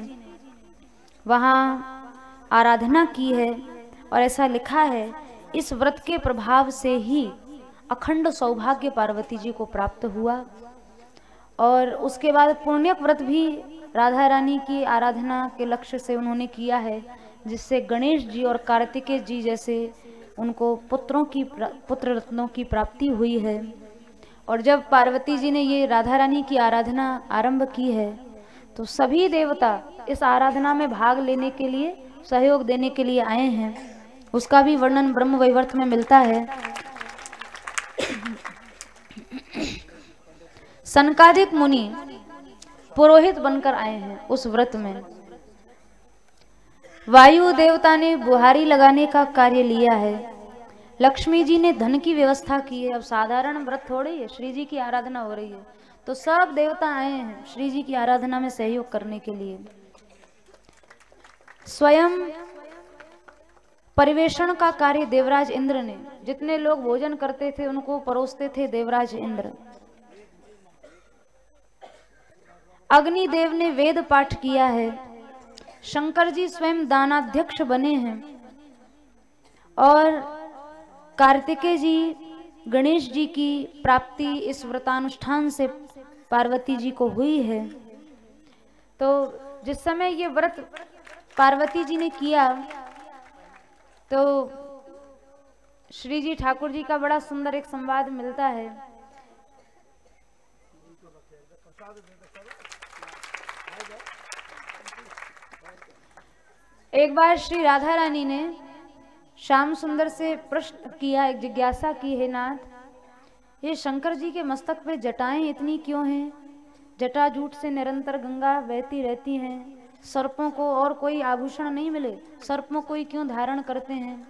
Speaker 1: वहाँ आराधना की है, और ऐसा लिखा है इस व्रत के प्रभाव से ही अखंड सौभाग्य पार्वती जी को प्राप्त हुआ। और उसके बाद पुण्यक व्रत भी राधा रानी की आराधना के लक्ष्य से उन्होंने किया है, जिससे गणेश जी और कार्तिकेय जी जैसे उनको पुत्रों की पुत्र रत्नों की प्राप्ति हुई है। और जब पार्वती जी ने ये राधा रानी की आराधना आरंभ की है, तो सभी देवता इस आराधना में भाग लेने के लिए, सहयोग देने के लिए आए हैं। उसका भी वर्णन ब्रह्म वैवर्त में मिलता है। सनकादिक मुनि पुरोहित बनकर आए हैं उस व्रत में। वायु देवता ने बुहारी लगाने का कार्य लिया है। लक्ष्मी जी ने धन की व्यवस्था की है। अब साधारण व्रत थोड़ी है, श्री जी की आराधना हो रही है, तो सब देवता आए हैं श्री जी की आराधना में सहयोग करने के लिए। स्वयं परिवेषण का कार्य देवराज इंद्र ने, जितने लोग भोजन करते थे उनको परोसते थे देवराज इंद्र। अग्निदेव ने वेद पाठ किया है। शंकर जी स्वयं दानाध्यक्ष बने हैं, और कार्तिकेय जी, गणेश जी की प्राप्ति इस व्रतानुष्ठान से पार्वती जी को हुई है। तो जिस समय ये व्रत पार्वती जी ने किया, तो श्री जी ठाकुर जी का बड़ा सुंदर एक संवाद मिलता है। एक बार श्री राधा रानी ने श्याम सुंदर से प्रश्न किया, एक जिज्ञासा की, है नाथ, ये शंकर जी के मस्तक पे जटाएं इतनी क्यों हैं? जटाजूट से निरंतर गंगा बहती रहती हैं, सर्पों को और कोई आभूषण नहीं मिले, सर्पों को ही क्यों धारण करते हैं?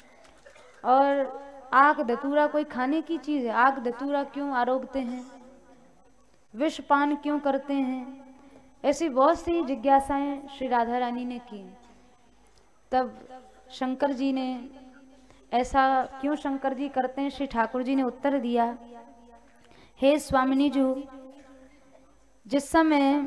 Speaker 1: और आग धतूरा कोई खाने की चीज है, आग धतूरा क्यों आरोगते हैं? विष पान क्यों करते हैं? ऐसी बहुत सी जिज्ञासाएं श्री राधा रानी ने की। तब शंकर जी ने, ऐसा क्यों शंकर जी करते हैं? श्री ठाकुर जी ने उत्तर दिया, हे स्वामिनी जी, जिस समय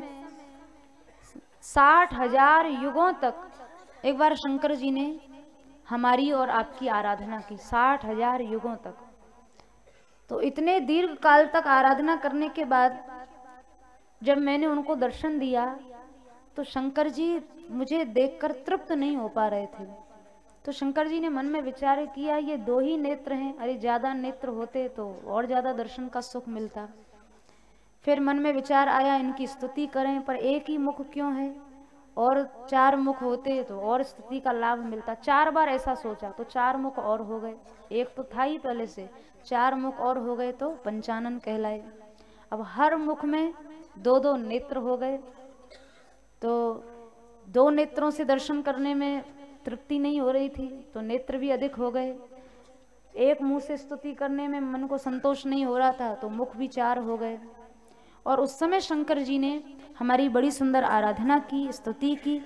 Speaker 1: साठ हजार युगों तक एक बार शंकर जी ने हमारी और आपकी आराधना की, साठ हजार युगों तक, तो इतने दीर्घ काल तक आराधना करने के बाद जब मैंने उनको दर्शन दिया, तो शंकर जी मुझे देखकर तृप्त नहीं हो पा रहे थे। तो शंकर जी ने मन में विचार किया, ये दो ही नेत्र हैं, अरे ज्यादा नेत्र होते तो और ज्यादा दर्शन का सुख मिलता। फिर मन में विचार आया, इनकी स्तुति करें, पर एक ही मुख क्यों है, और चार मुख होते तो और स्तुति का लाभ मिलता। चार बार ऐसा सोचा तो चार मुख और हो गए, एक तो था ही पहले से, चार मुख और हो गए तो पंचानन कहलाए। अब हर मुख में दो दो नेत्र हो गए, तो दो नेत्रों से दर्शन करने में तृप्ति नहीं हो रही थी, तो नेत्र भी अधिक हो गए। एक मुंह से स्तुति करने में मन को संतोष नहीं हो रहा था, तो मुख भी चार हो गए। और उस समय शंकर जी ने हमारी बड़ी सुंदर आराधना की, स्तुति की।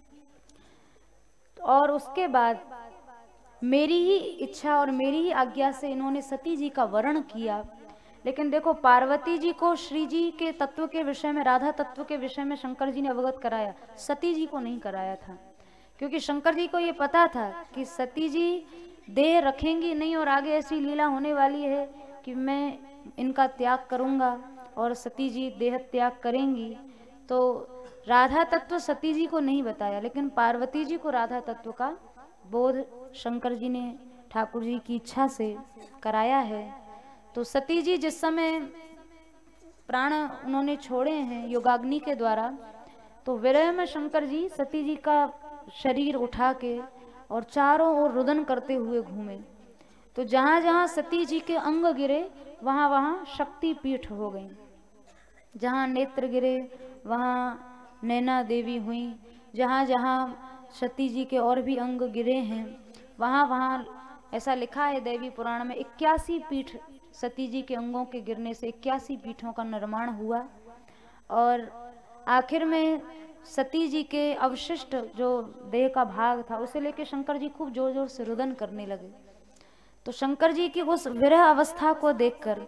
Speaker 1: और उसके बाद मेरी ही इच्छा और मेरी ही आज्ञा से इन्होंने सती जी का वर्ण किया। लेकिन देखो, पार्वती जी को श्री जी के तत्व के विषय में, राधा तत्व के विषय में शंकर जी ने अवगत कराया, सती जी को नहीं कराया था, क्योंकि शंकर जी को ये पता था कि सती जी देह रखेंगी नहीं, और आगे ऐसी लीला होने वाली है कि मैं इनका त्याग करूंगा और सती जी देह त्याग करेंगी। तो राधा तत्व सती जी को नहीं बताया, लेकिन पार्वती जी को राधा तत्व का बोध शंकर जी ने ठाकुर जी की इच्छा से कराया है। तो सती जी जिस समय प्राण उन्होंने छोड़े हैं योगाग्नि के द्वारा, तो विरह में शंकर जी सती जी का शरीर उठा के और चारों ओर रुदन करते हुए घूमे। तो जहां जहां सती जी के अंग गिरे वहां वहां शक्ति पीठ हो गई, जहां नेत्र गिरे वहां नैना देवी हुई, जहां जहां सती जी के और भी अंग गिरे हैं वहाँ वहाँ ऐसा लिखा है देवी पुराण में, इक्यासी पीठ सती जी के अंगों के गिरने से इक्यासी पीठों का निर्माण हुआ। और आखिर में सती जी के अवशिष्ट जो देह का भाग था उसे लेकर शंकर जी खूब जोर जोर से रुदन करने लगे। तो शंकर जी की उस विरह अवस्था को देखकर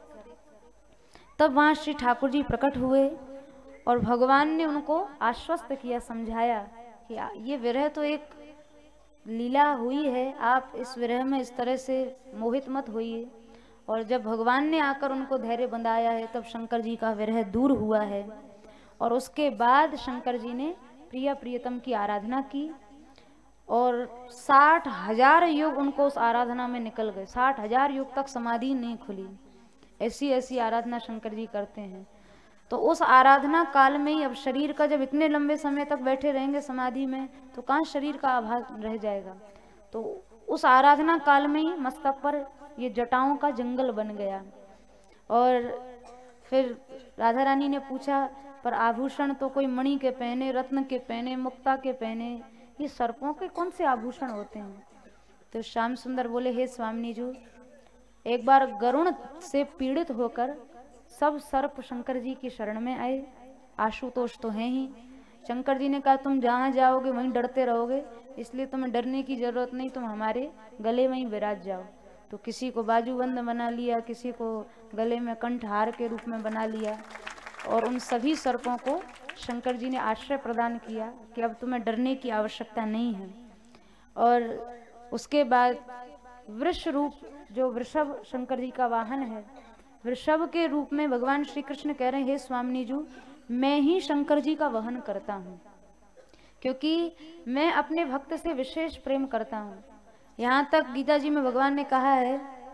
Speaker 1: तब वहाँ श्री ठाकुर जी प्रकट हुए और भगवान ने उनको आश्वस्त किया, समझाया कि ये विरह तो एक लीला हुई है, आप इस विरह में इस तरह से मोहित मत होइए। और जब भगवान ने आकर उनको धैर्य बंधाया है तब शंकर जी का विरह दूर हुआ है। और उसके बाद शंकर जी ने प्रिय प्रियतम की आराधना की और साठ हजार युग उनको उस आराधना में निकल गए। साठ हजार युग तक समाधि नहीं खुली। ऐसी ऐसी आराधना शंकर जी करते हैं। तो उस आराधना काल में ही, अब शरीर का जब इतने लंबे समय तक बैठे रहेंगे समाधि में तो कहाँ शरीर का आभास रह जाएगा। तो उस आराधना काल में ही मस्तक पर ये जटाओं का जंगल बन गया। और फिर राधा रानी ने पूछा, पर आभूषण तो कोई मणि के पहने, रत्न के पहने, मुक्ता के पहने, ये सर्पों के कौन से आभूषण होते हैं? तो श्याम सुंदर बोले, हे स्वामिनी जी, एक बार गरुण से पीड़ित होकर सब सर्प शंकर जी की शरण में आए। आशुतोष तो हैं ही। शंकर जी ने कहा, तुम जहाँ जाओगे वहीं डरते रहोगे, इसलिए तुम्हें डरने की जरूरत नहीं, तुम हमारे गले में ही विराज जाओ। तो किसी को बाजूबंद बना लिया, किसी को गले में कंठहार के रूप में बना लिया। और उन सभी सर्पों को शंकर जी ने आश्रय प्रदान किया कि अब तुम्हें डरने की आवश्यकता नहीं है। और उसके बाद वृष रूप, जो वृषभ शंकर जी का वाहन है, वृषभ के रूप में भगवान श्री कृष्ण कह रहे हैं, हे स्वामिनी जी, मैं ही शंकर जी का वहन करता हूँ, क्योंकि मैं अपने भक्त से विशेष प्रेम करता हूँ। यहाँ तक गीता जी में भगवान ने कहा है,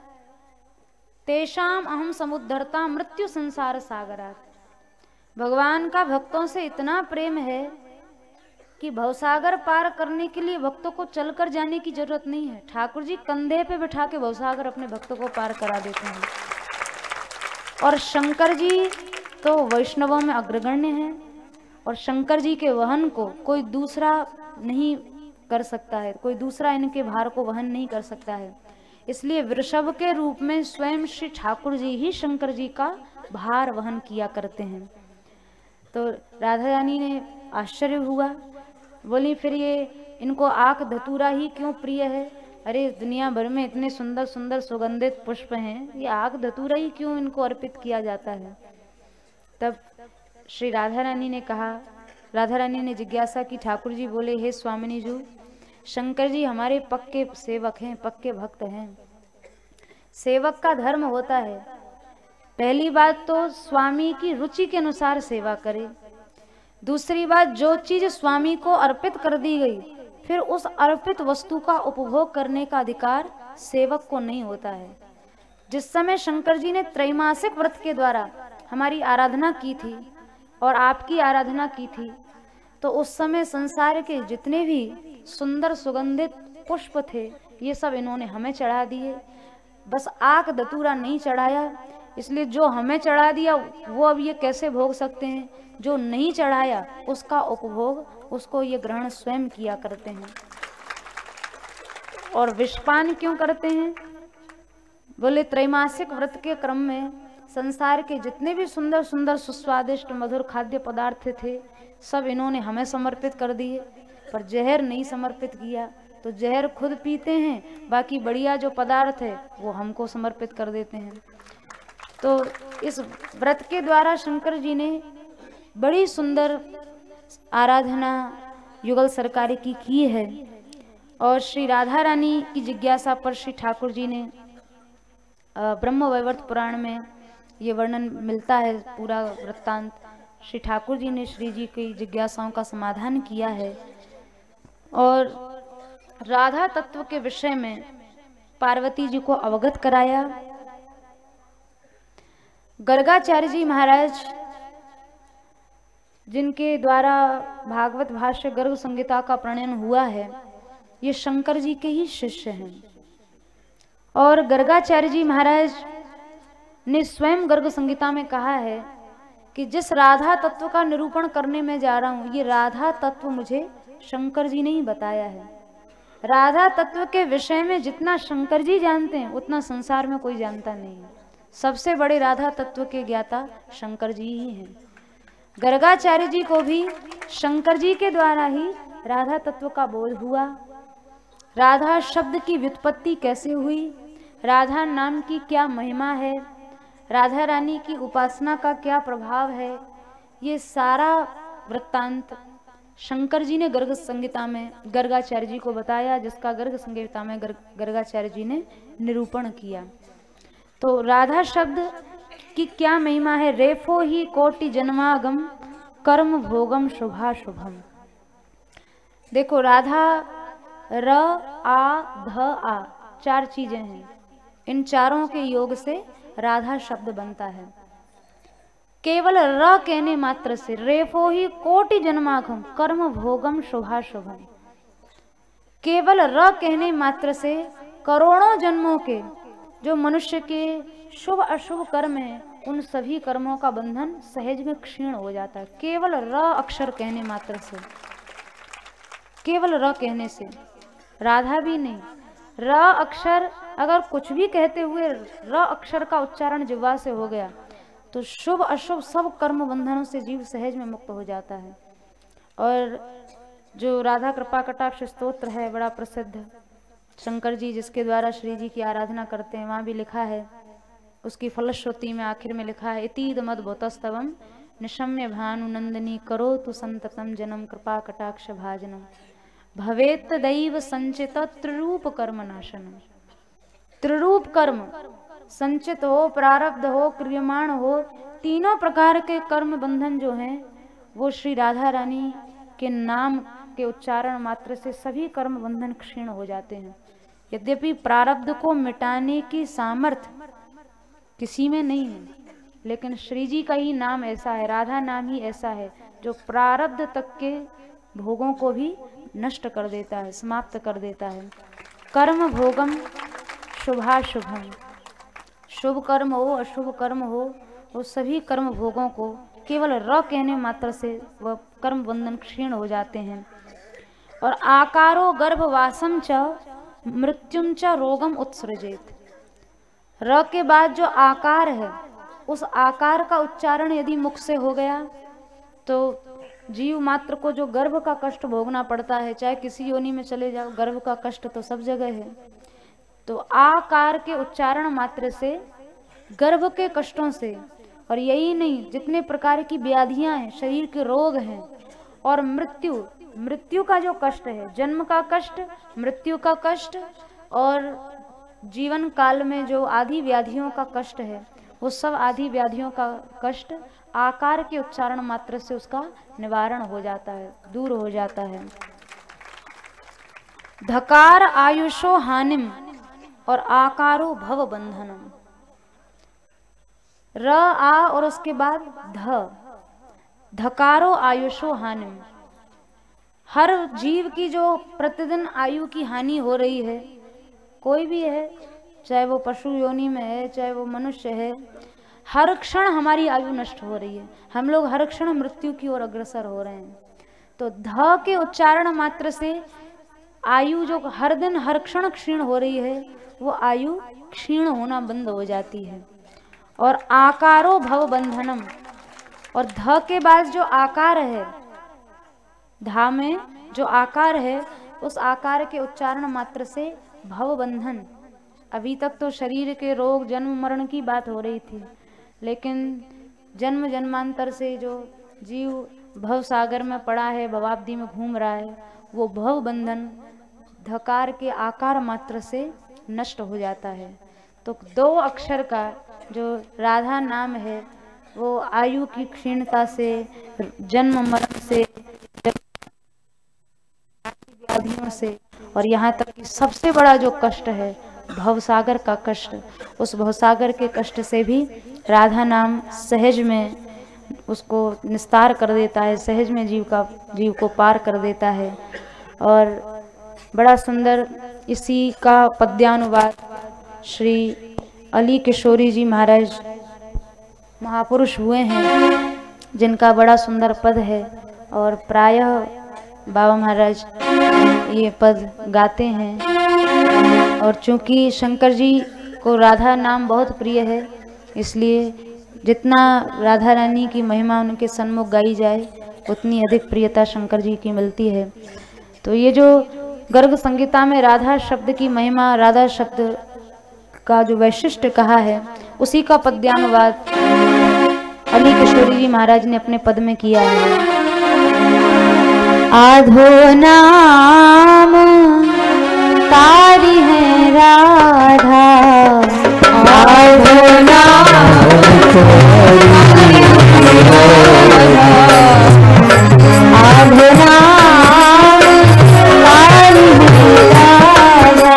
Speaker 1: तेषाम अहम समुद्धरता मृत्यु संसार सागरात। भगवान का भक्तों से इतना प्रेम है कि भवसागर पार करने के लिए भक्तों को चलकर जाने की जरूरत नहीं है। ठाकुर जी कंधे पे बिठा के भवसागर अपने भक्तों को पार करा देते हैं। और शंकर जी तो वैष्णवों में अग्रगण्य हैं और शंकर जी के वहन को कोई दूसरा नहीं कर सकता है, कोई दूसरा इनके भार को वहन नहीं कर सकता है। इसलिए वृषभ के रूप में स्वयं श्री ठाकुर जी ही शंकर जी का भार वहन किया करते हैं। तो राधा रानी ने आश्चर्य हुआ, बोली, फिर ये इनको आक धतूरा ही क्यों प्रिय है? अरे दुनिया भर में इतने सुंदर सुंदर सुगंधित पुष्प हैं, ये आक धतूरा ही क्यों इनको अर्पित किया जाता है? तब श्री राधा रानी ने कहा, राधा रानी ने जिज्ञासा की। ठाकुर जी बोले, हे स्वामिनी जी, शंकर जी हमारे पक्के सेवक हैं, पक्के भक्त हैं। सेवक का धर्म होता है, पहली बात तो स्वामी की रुचि के अनुसार सेवा करे। दूसरी बात, जो चीज स्वामी को अर्पित कर दी गई, फिर उस अर्पित वस्तु का उपभोग करने का अधिकार सेवक को नहीं होता है। जिस समय शंकर जी ने त्रैमासिक व्रत के द्वारा हमारी आराधना की थी और आपकी आराधना की थी, तो उस समय संसार के जितने भी सुंदर सुगंधित पुष्प थे ये सब इन्होंने हमें चढ़ा दिए। बस आक धतूरा नहीं चढ़ाया, इसलिए जो हमें चढ़ा दिया वो अब ये कैसे भोग सकते हैं? जो नहीं चढ़ाया उसका उपभोग, उसको ये ग्रहण स्वयं किया करते हैं। और विषपान क्यों करते हैं? बोले, त्रैमासिक व्रत के क्रम में संसार के जितने भी सुंदर सुंदर सुस्वादिष्ट मधुर खाद्य पदार्थ थे सब इन्होंने हमें समर्पित कर दिए, पर जहर नहीं समर्पित किया। तो जहर खुद पीते हैं, बाकी बढ़िया जो पदार्थ है वो हमको समर्पित कर देते हैं। तो इस व्रत के द्वारा शंकर जी ने बड़ी सुंदर आराधना युगल सरकार की की है। और श्री राधा रानी की जिज्ञासा पर श्री ठाकुर जी ने ब्रह्म वैवर्त पुराण में ये वर्णन मिलता है, पूरा वृत्तांत। श्री ठाकुर जी ने श्री जी की जिज्ञासाओं का समाधान किया है और राधा तत्व के विषय में पार्वती जी को अवगत कराया। गर्गाचार्य जी महाराज, जिनके द्वारा भागवत भाष्य गर्ग संहिता का प्रणयन हुआ है, ये शंकर जी के ही शिष्य हैं। और गर्गाचार्य जी महाराज ने स्वयं गर्ग संहिता में कहा है कि जिस राधा तत्व का निरूपण करने में जा रहा हूं, ये राधा तत्व मुझे शंकर जी ने ही बताया है। राधा तत्व के विषय में जितना शंकर जी जानते हैं उतना संसार में कोई जानता नहीं है। सबसे बड़े राधा तत्व के ज्ञाता शंकर जी ही हैं। गर्गाचार्य जी को भी शंकर जी के द्वारा ही राधा तत्व का बोध हुआ। राधा शब्द की व्युत्पत्ति कैसे हुई, राधा नाम की क्या महिमा है, राधा रानी की उपासना का क्या प्रभाव है, ये सारा वृत्तांत शंकर जी ने गर्ग संहिता में गर्गाचार्य जी को बताया, जिसका गर्ग संहिता में गर्गाचार्य जी ने निरूपण किया। तो राधा शब्द की क्या महिमा है। रेफो ही कोटि जन्मागम कर्म भोगम शुभा शुभम। देखो राधा र आ ध आ चार चीजें हैं, इन चारों के योग से राधा शब्द बनता है। केवल र कहने मात्र से रेफो ही कोटि जन्मागम कर्म भोगम शुभा शुभम, केवल र कहने मात्र से करोड़ों जन्मों के जो मनुष्य के शुभ अशुभ कर्म हैं उन सभी कर्मों का बंधन सहज में क्षीण हो जाता है। केवल र अक्षर कहने मात्र से, केवल र कहने से, राधा भी नहीं, र अक्षर अगर कुछ भी कहते हुए र अक्षर का उच्चारण जिह्वा से हो गया तो शुभ अशुभ सब कर्म बंधनों से जीव सहज में मुक्त हो जाता है। और जो राधा कृपा कटाक्ष स्तोत्र है बड़ा प्रसिद्ध, शंकर जी जिसके द्वारा श्री जी की आराधना करते हैं, वहाँ भी लिखा है, उसकी फलश्रुति में आखिर में लिखा है, इतीद मद भूतस्तवम निशम्य भानु नंदिनी करो तु संततम जन्म कृपा कटाक्ष भाजनम भवेत दैव संचित त्रिरूप कर्म नाशनम। त्रिरूप कर्म संचित हो, प्रारब्ध हो, क्रियमाण हो, तीनों प्रकार के कर्म बंधन जो हैं वो श्री राधा रानी के नाम के उच्चारण मात्र से सभी कर्म बंधन क्षीण हो जाते हैं। यद्यपि प्रारब्ध को मिटाने की सामर्थ्य किसी में नहीं है, लेकिन श्री जी का ही नाम ऐसा है, राधा नाम ही ऐसा है जो प्रारब्ध तक के भोगों को भी नष्ट कर देता है, समाप्त कर देता है। कर्म भोगम शुभाशुभम, शुभ कर्म हो अशुभ कर्म हो, वो सभी कर्म भोगों को केवल र कहने मात्र से वह कर्म बंधन क्षीण हो जाते हैं। और आकारो गर्भवासम च मृत्युम च रोगम उत्सृजेत। र के बाद जो आकार है उस आकार का उच्चारण यदि मुख से हो गया तो जीव मात्र को जो गर्भ का कष्ट भोगना पड़ता है, चाहे किसी योनि में चले जाओ, गर्भ का कष्ट तो सब जगह है। तो आकार के उच्चारण मात्र से गर्भ के कष्टों से, और यही नहीं जितने प्रकार की व्याधियां हैं, शरीर के रोग हैं, और मृत्यु, मृत्यु का जो कष्ट है, जन्म का कष्ट, मृत्यु का कष्ट, और जीवन काल में जो आदि व्याधियों का कष्ट है, वो सब आदि व्याधियों का कष्ट आकार के उच्चारण मात्र से उसका निवारण हो जाता है, दूर हो जाता है। धकार आयुषो हानिम और आकारो भव बंधनम। र आ और उसके बाद ध, धकारो आयुषो हानिम। हर जीव की जो प्रतिदिन आयु की हानि हो रही है, कोई भी है, चाहे वो पशु योनि में है, चाहे वो मनुष्य है, हर क्षण हमारी आयु नष्ट हो रही है, हम लोग हर क्षण मृत्यु की ओर अग्रसर हो रहे हैं। तो ध के उच्चारण मात्र से आयु जो हर दिन हर क्षण क्षीण हो रही है वो आयु क्षीण होना बंद हो जाती है। और आकारो भव बंधनम, और ध के बाद जो आकार है, धा में जो आकार है, उस आकार के उच्चारण मात्र से भव बंधन। अभी तक तो शरीर के रोग जन्म मरण की बात हो रही थी, लेकिन जन्म जन्मांतर से जो जीव भव सागर में पड़ा है, भवाब्दी में घूम रहा है, वो भव बंधन धकार के आकार मात्र से नष्ट हो जाता है। तो दो अक्षर का जो राधा नाम है वो आयु की क्षीणता से, जन्म मरण से, व्याधियों से, और यहाँ तक कि सबसे बड़ा जो कष्ट है भवसागर का कष्ट, उस भवसागर के कष्ट से भी राधा नाम सहज में उसको निस्तार कर देता है, सहज में जीव का जीव को पार कर देता है। और बड़ा सुंदर इसी का पद्यानुवाद श्री अली किशोरी जी महाराज महापुरुष हुए हैं, जिनका बड़ा सुंदर पद है, और प्रायः बाबा महाराज ये पद गाते हैं। और चूंकि शंकर जी को राधा नाम बहुत प्रिय है, इसलिए जितना राधा रानी की महिमा उनके सन्मुख गाई जाए उतनी अधिक प्रियता शंकर जी की मिलती है। तो ये जो गर्ग संगीता में राधा शब्द की महिमा, राधा शब्द का जो वैशिष्ट कहा है, उसी का पद्यानुवाद अली किशोरी जी महाराज ने अपने पद में किया है। आधो नाम तारी है राधा, आधो नाम आधो नाम तारी है राधा,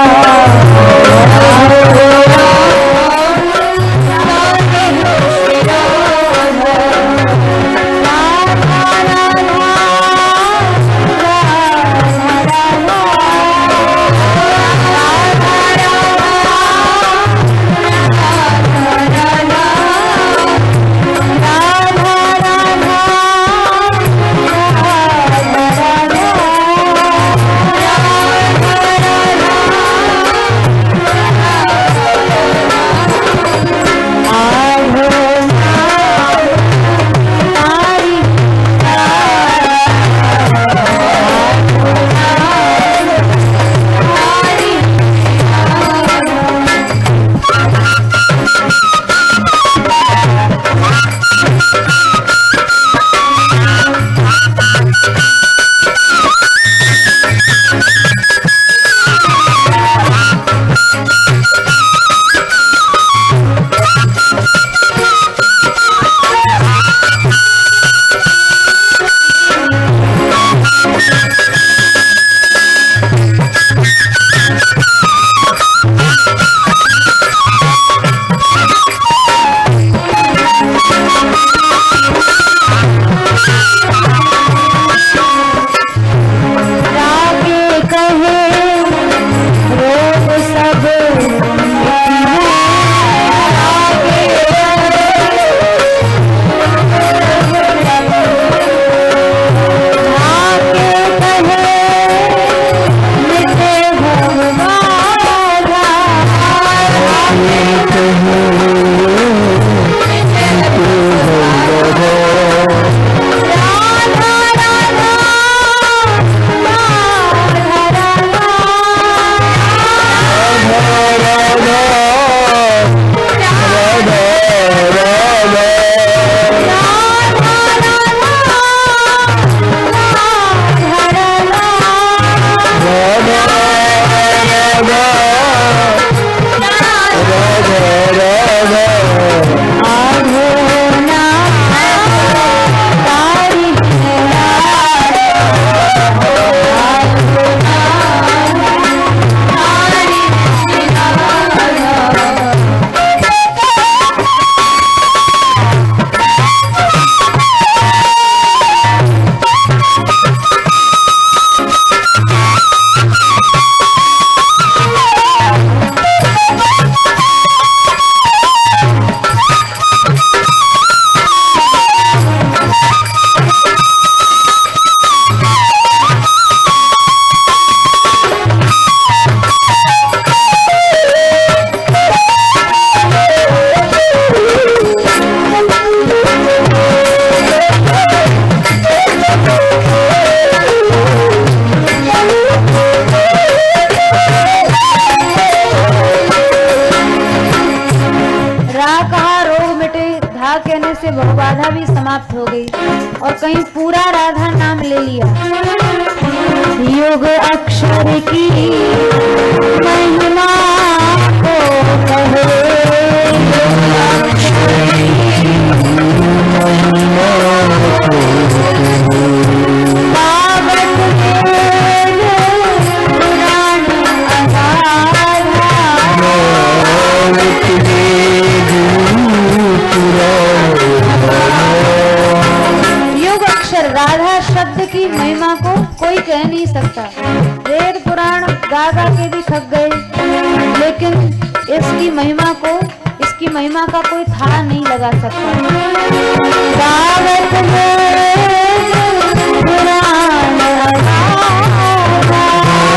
Speaker 1: बाधा भी समाप्त हो गई और कहीं पूरा राधा नाम ले लिया। योग अक्षर की महिमा को कहे, राधा शब्द की महिमा को कोई कह नहीं सकता। वेद पुराण गा गा के भी थक गए, लेकिन इसकी महिमा को इसकी महिमा का कोई था नहीं लगा सकता। गावत में पुराण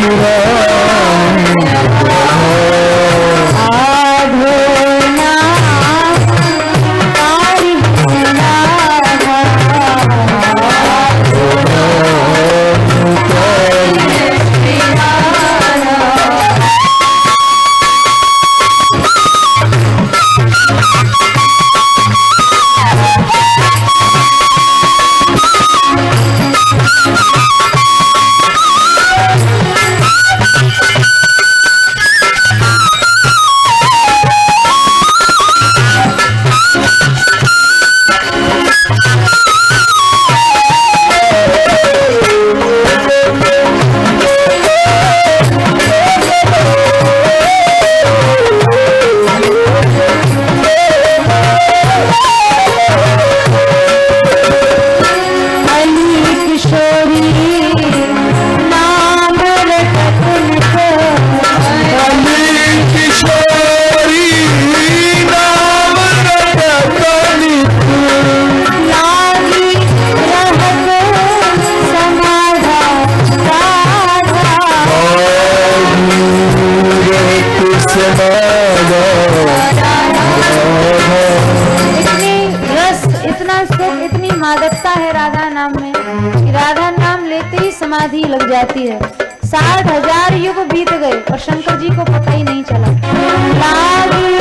Speaker 1: समाधि लग जाती है। साठ हजार युग बीत गए और शंकर जी को पता ही नहीं चला। लागी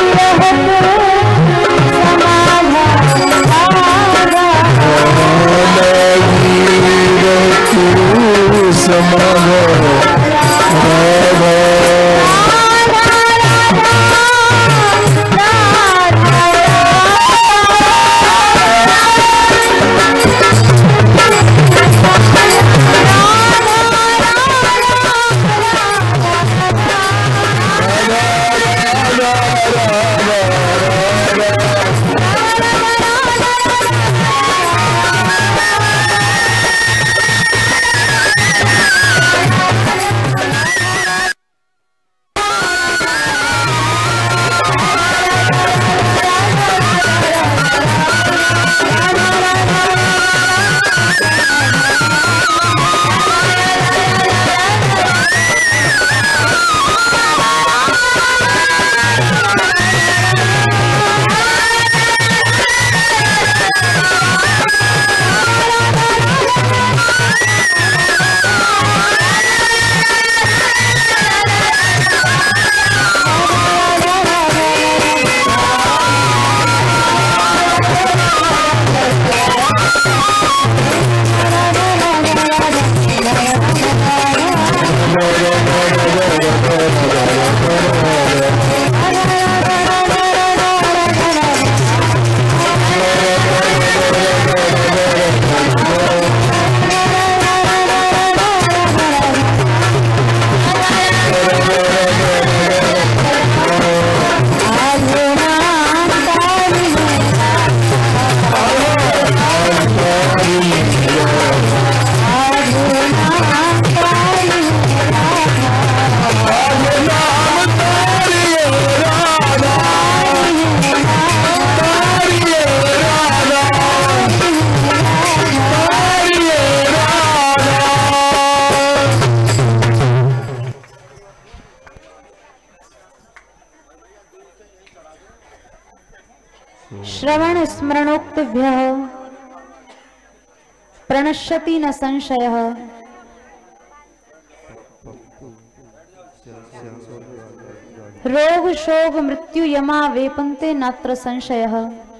Speaker 1: श्रवण स्मरणोक्तभ्यः प्रणश्यति न संशयः। रोग शोक मृत्यु यमा वेपन्ते नात्र संशयः।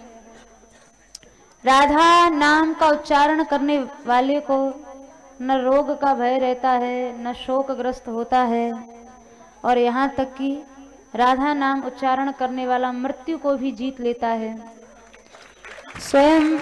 Speaker 1: राधा नाम का उच्चारण करने वाले को न रोग का भय रहता है, न शोकग्रस्त होता है, और यहाँ तक कि राधा नाम उच्चारण करने वाला मृत्यु को भी जीत लेता है। स्वयं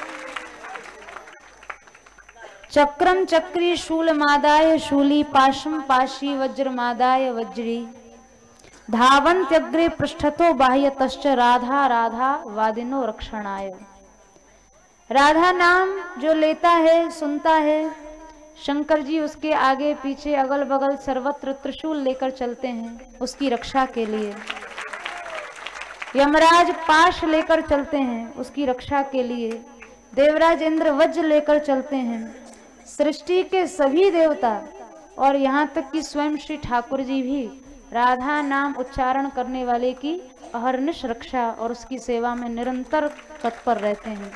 Speaker 1: चक्रम चक्री शूल मादाय शूली पाशम पाशी वज्र मादाय वज्री धावन त्यग्रे पृष्ठतो बाह्यतश्च राधा राधा वादिनो रक्षणाय। राधा नाम जो लेता है, सुनता है, शंकर जी उसके आगे पीछे अगल बगल सर्वत्र त्रिशूल लेकर चलते हैं उसकी रक्षा के लिए। यमराज पाश लेकर चलते हैं उसकी रक्षा के लिए। देवराज इंद्र वज्र लेकर चलते हैं। सृष्टि के सभी देवता और यहाँ तक कि स्वयं श्री ठाकुर जी भी राधा नाम उच्चारण करने वाले की अहरनिश रक्षा और उसकी सेवा में निरंतर तत्पर रहते हैं।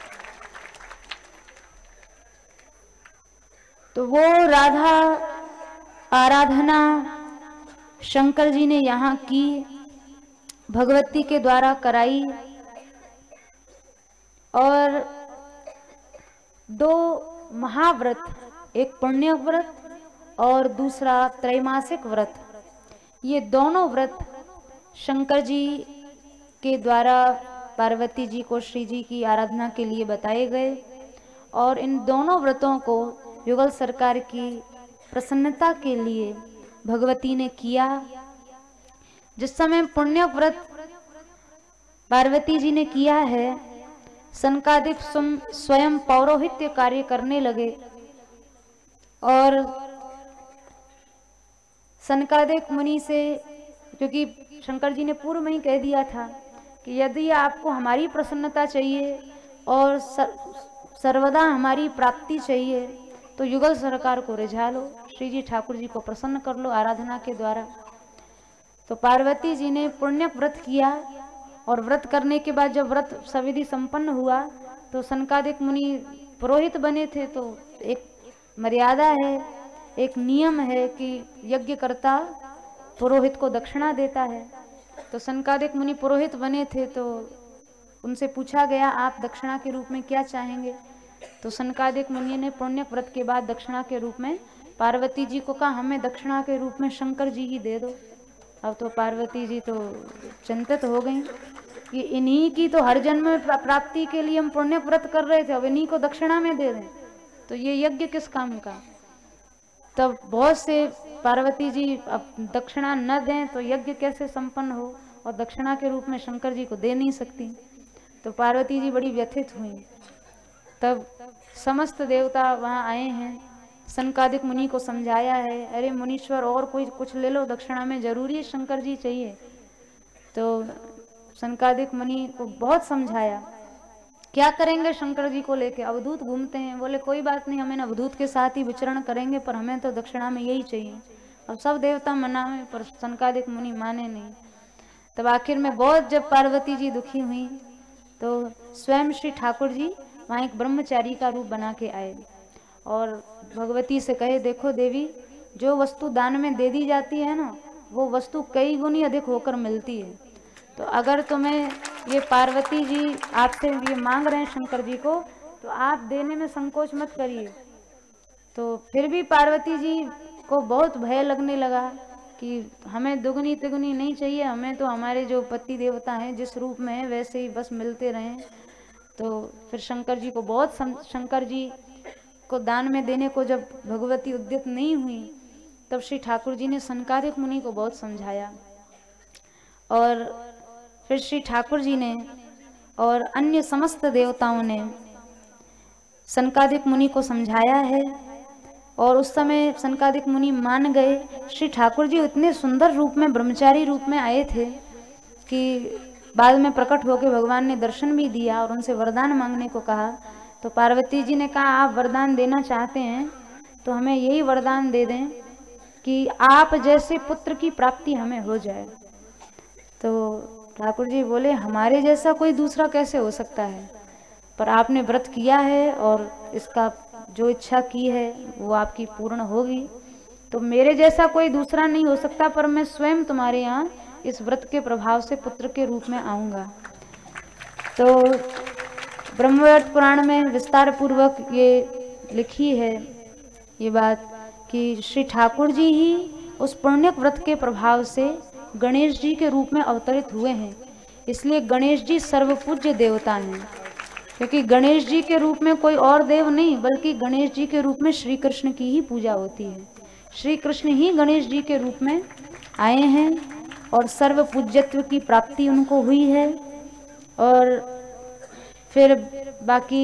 Speaker 1: तो वो राधा आराधना शंकर जी ने यहाँ की, भगवती के द्वारा कराई, और दो महाव्रत, एक पुण्य व्रत और दूसरा त्रैमासिक व्रत, ये दोनों व्रत शंकर जी के द्वारा पार्वती जी को श्री जी की आराधना के लिए बताए गए। और इन दोनों व्रतों को युगल सरकार की प्रसन्नता के लिए भगवती ने किया। जिस समय पुण्य व्रत पार्वती जी ने किया है, सनकादिक स्वयं पौरोहित्य कार्य करने लगे और सनकादिक मुनि से, क्योंकि शंकर जी ने पूर्व में ही कह दिया था कि यदि आपको हमारी प्रसन्नता चाहिए और सर्वदा हमारी प्राप्ति चाहिए तो युगल सरकार को रिझा लो, श्री जी ठाकुर जी को प्रसन्न कर लो आराधना के द्वारा। तो पार्वती जी ने पुण्य व्रत किया और व्रत करने के बाद जब व्रत सविधि संपन्न हुआ तो सनकादिक मुनि पुरोहित बने थे। तो एक मर्यादा है, एक नियम है कि यज्ञकर्ता पुरोहित को दक्षिणा देता है। तो सनकादिक मुनि पुरोहित बने थे तो उनसे पूछा गया आप दक्षिणा के रूप में क्या चाहेंगे। तो सनकादिक मुनि ने पुण्य व्रत के बाद दक्षिणा के रूप में पार्वती जी को कहा हमें दक्षिणा के रूप में शंकर जी ही दे दो। अब तो पार्वती जी तो चिंतित हो गई कि इन्हीं की तो हर जन्म में प्राप्ति के लिए हम पुण्य व्रत कर रहे थे, अब इन्हीं को दक्षिणा में दे दें तो ये यज्ञ किस काम का। तब बहुत से पार्वती जी अब दक्षिणा न दें तो यज्ञ कैसे संपन्न हो, और दक्षिणा के रूप में शंकर जी को दे नहीं सकती। तो पार्वती जी बड़ी व्यथित हुई। तब समस्त देवता वहाँ आए हैं, सनकादिक मुनि को समझाया है, अरे मुनीश्वर और कोई कुछ ले लो दक्षिणा में, जरूरी है शंकर जी चाहिए। तो सनकादिक मुनि को बहुत समझाया, क्या करेंगे शंकर जी को लेके, अवधूत घूमते हैं। बोले कोई बात नहीं, हमें अवधूत के साथ ही विचरण करेंगे, पर हमें तो दक्षिणा में यही चाहिए। अब सब देवता मनाए पर सनकादिक मुनि माने नहीं। तब आखिर में बहुत जब पार्वती जी दुखी हुई तो स्वयं श्री ठाकुर जी वहाँ एक ब्रह्मचारी का रूप बना के आए और भगवती से कहे, देखो देवी, जो वस्तु दान में दे दी जाती है ना, वो वस्तु कई गुनी अधिक होकर मिलती है। तो अगर तुम्हें ये पार्वती जी आपसे ये मांग रहे हैं शंकर जी को, तो आप देने में संकोच मत करिए। तो फिर भी पार्वती जी को बहुत भय लगने लगा कि हमें दुगनी तिगुनी नहीं चाहिए, हमें तो हमारे जो पति देवता हैं जिस रूप में है वैसे ही बस मिलते रहें। तो फिर शंकर जी को बहुत शंकर जी को दान में देने को जब भगवती उद्यत नहीं हुई, तब श्री ठाकुर जी ने सनकादिक मुनि को बहुत समझाया। और फिर श्री ठाकुर जी ने और अन्य समस्त देवताओं ने सनकादिक मुनि को समझाया है और उस समय सनकादिक मुनि मान गए। श्री ठाकुर जी इतने सुंदर रूप में ब्रह्मचारी रूप में आए थे कि बाद में प्रकट होकर भगवान ने दर्शन भी दिया और उनसे वरदान मांगने को कहा। तो पार्वती जी ने कहा आप वरदान देना चाहते हैं तो हमें यही वरदान दे दें कि आप जैसे पुत्र की प्राप्ति हमें हो जाए। तो ठाकुर जी बोले हमारे जैसा कोई दूसरा कैसे हो सकता है, पर आपने व्रत किया है और इसका जो इच्छा की है वो आपकी पूर्ण होगी। तो मेरे जैसा कोई दूसरा नहीं हो सकता, पर मैं स्वयं तुम्हारे यहाँ इस व्रत के प्रभाव से पुत्र के रूप में आऊँगा। तो ब्रह्मवैवर्त पुराण में विस्तार पूर्वक ये लिखी है ये बात कि श्री ठाकुर जी ही उस पुण्य व्रत के प्रभाव से गणेश जी के रूप में अवतरित हुए हैं। इसलिए गणेश जी सर्वपूज्य देवता हैं, क्योंकि गणेश जी के रूप में कोई और देव नहीं, बल्कि गणेश जी के रूप में श्री कृष्ण की ही पूजा होती है। श्री कृष्ण ही गणेश जी के रूप में आए हैं और सर्व पूज्यत्व की प्राप्ति उनको हुई है। और फिर बाकी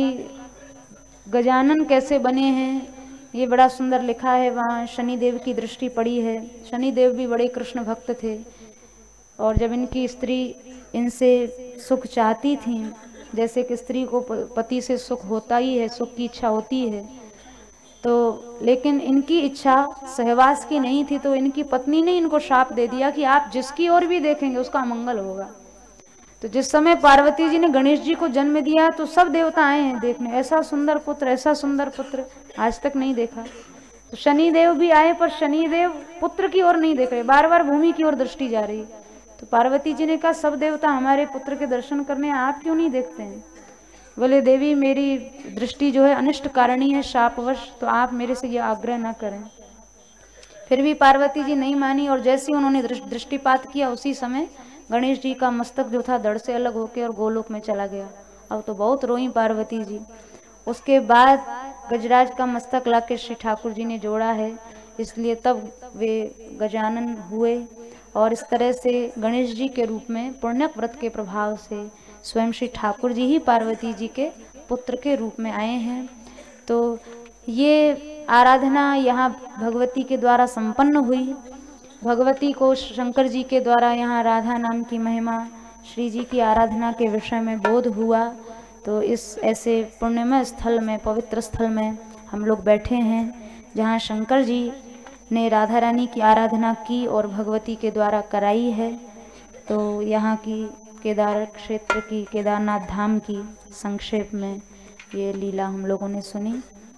Speaker 1: गजानन कैसे बने हैं ये बड़ा सुंदर लिखा है, वहाँ शनिदेव की दृष्टि पड़ी है। शनिदेव भी बड़े कृष्ण भक्त थे और जब इनकी स्त्री इनसे सुख चाहती थी, जैसे कि स्त्री को पति से सुख होता ही है, सुख की इच्छा होती है, तो लेकिन इनकी इच्छा सहवास की नहीं थी, तो इनकी पत्नी ने इनको शाप दे दिया कि आप जिसकी ओर भी देखेंगे उसका अमंगल होगा। तो जिस समय पार्वती जी ने गणेश जी को जन्म दिया तो सब देवता आए हैं देखने, ऐसा सुंदर पुत्र, ऐसा सुंदर पुत्र आज तक नहीं देखा। तो शनि देव भी आए, पर शनि देव पुत्र की ओर नहीं देख रहे, बार बार भूमि की ओर दृष्टि जा रही। तो पार्वती जी ने कहा सब देवता हमारे पुत्र के दर्शन करने, आप क्यों नहीं देखते हैं? बोले देवी मेरी दृष्टि जो है अनिष्ट कारणी है, शापवश, तो आप मेरे से यह आग्रह ना करें। फिर भी पार्वती जी नहीं मानी, और जैसे ही उन्होंने दृष्टिपात किया उसी समय गणेश जी का मस्तक जो था धड़ से अलग होकर और गोलोक में चला गया। अब तो बहुत रोई पार्वती जी। उसके बाद गजराज का मस्तक लाके श्री ठाकुर जी ने जोड़ा है, इसलिए तब वे गजानन हुए। और इस तरह से गणेश जी के रूप में पुण्यक व्रत के प्रभाव से स्वयं श्री ठाकुर जी ही पार्वती जी के पुत्र के रूप में आए हैं। तो ये आराधना यहाँ भगवती के द्वारा संपन्न हुई। भगवती को शंकर जी के द्वारा यहाँ राधा नाम की महिमा, श्री जी की आराधना के विषय में बोध हुआ। तो इस ऐसे पुण्यमय स्थल में, पवित्र स्थल में हम लोग बैठे हैं जहाँ शंकर जी ने राधा रानी की आराधना की और भगवती के द्वारा कराई है। तो यहाँ की केदार क्षेत्र की, केदारनाथ धाम की संक्षेप में ये लीला हम लोगों ने सुनी।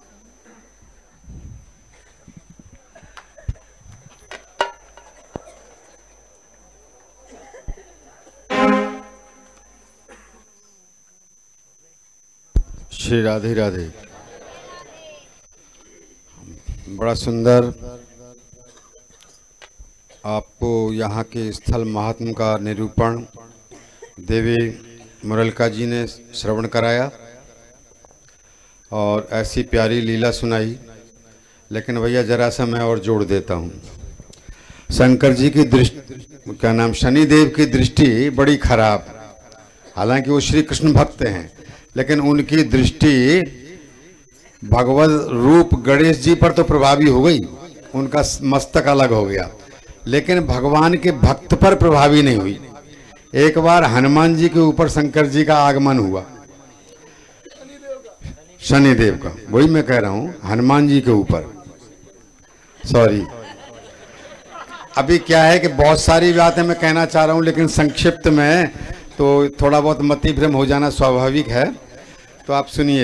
Speaker 4: श्री राधे राधे। बड़ा सुंदर आपको यहाँ के स्थल महात्म का निरूपण देवी मुरलिका जी ने श्रवण कराया और ऐसी प्यारी लीला सुनाई। लेकिन भैया जरा सा मैं और जोड़ देता हूँ। शंकर जी की दृष्टि, क्या नाम, शनिदेव की दृष्टि बड़ी खराब, हालांकि वो श्री कृष्ण भक्त हैं, लेकिन उनकी दृष्टि भगवत रूप गणेश जी पर तो प्रभावी हो गई, उनका मस्तक अलग हो गया, लेकिन भगवान के भक्त पर प्रभावी नहीं हुई। एक बार हनुमान जी के ऊपर शंकर जी का आगमन हुआ, शनिदेव का, वही मैं कह रहा हूं, हनुमान जी के ऊपर, सॉरी। अभी क्या है कि बहुत सारी बातें मैं कहना चाह रहा हूं, लेकिन संक्षिप्त में तो थोड़ा बहुत मति भ्रम हो जाना स्वाभाविक है। तो आप सुनिए।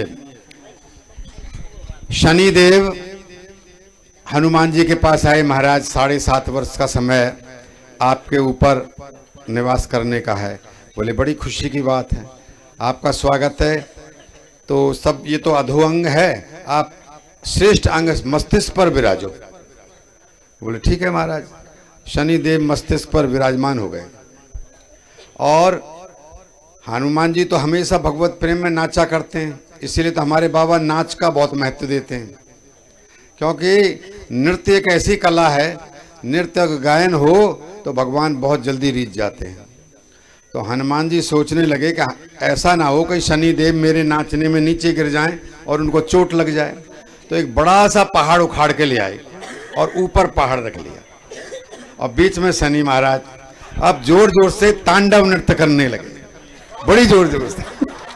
Speaker 4: शनिदेव हनुमान जी के पास आए, महाराज साढ़े सात वर्ष का समय आपके ऊपर निवास करने का है। बोले बड़ी खुशी की बात है, आपका स्वागत है। तो सब ये तो अधोअंग है, आप श्रेष्ठ अंग मस्तिष्क पर विराजो। बोले ठीक है महाराज। शनिदेव मस्तिष्क पर विराजमान हो गए और हनुमान जी तो हमेशा भगवत प्रेम में नाचा करते हैं, इसीलिए तो हमारे बाबा नाच का बहुत महत्व देते हैं, क्योंकि नृत्य एक ऐसी कला है, नृत्य गायन हो तो भगवान बहुत जल्दी रीझ जाते हैं। तो हनुमान जी सोचने लगे कि ऐसा ना हो कि शनिदेव मेरे नाचने में नीचे गिर जाएं और उनको चोट लग जाए। तो एक बड़ा सा पहाड़ उखाड़ के ले आए और ऊपर पहाड़ रख लिया और बीच में शनि महाराज अब जोर जोर से तांडव नृत्य करने लगे, बड़ी जोर जोर से।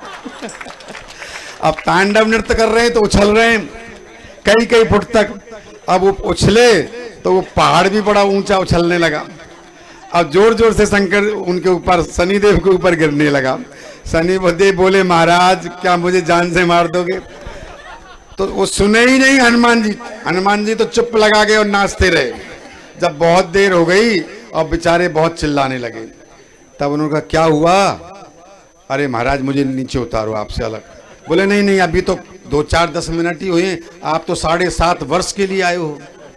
Speaker 4: अब तांडव नृत्य कर रहे हैं तो उछल रहे हैं कई कई फुट तक। अब वो उछले तो वो पहाड़ भी बड़ा ऊंचा उछलने लगा। अब जोर जोर से शंकर उनके ऊपर, शनिदेव के ऊपर गिरने लगा। शनिदेव बोले महाराज क्या मुझे जान से मार दोगे? तो वो सुने ही नहीं हनुमान जी। हनुमान जी तो चुप लगा गए और नाचते रहे। जब बहुत देर हो गई और बेचारे बहुत चिल्लाने लगे, तब उन्होंने कहा क्या हुआ? अरे महाराज मुझे नीचे उतारो आपसे अलग। बोले नहीं नहीं अभी तो दो चार दस मिनट ही हुए, आप तो साढ़े सात वर्ष के लिए आए हो।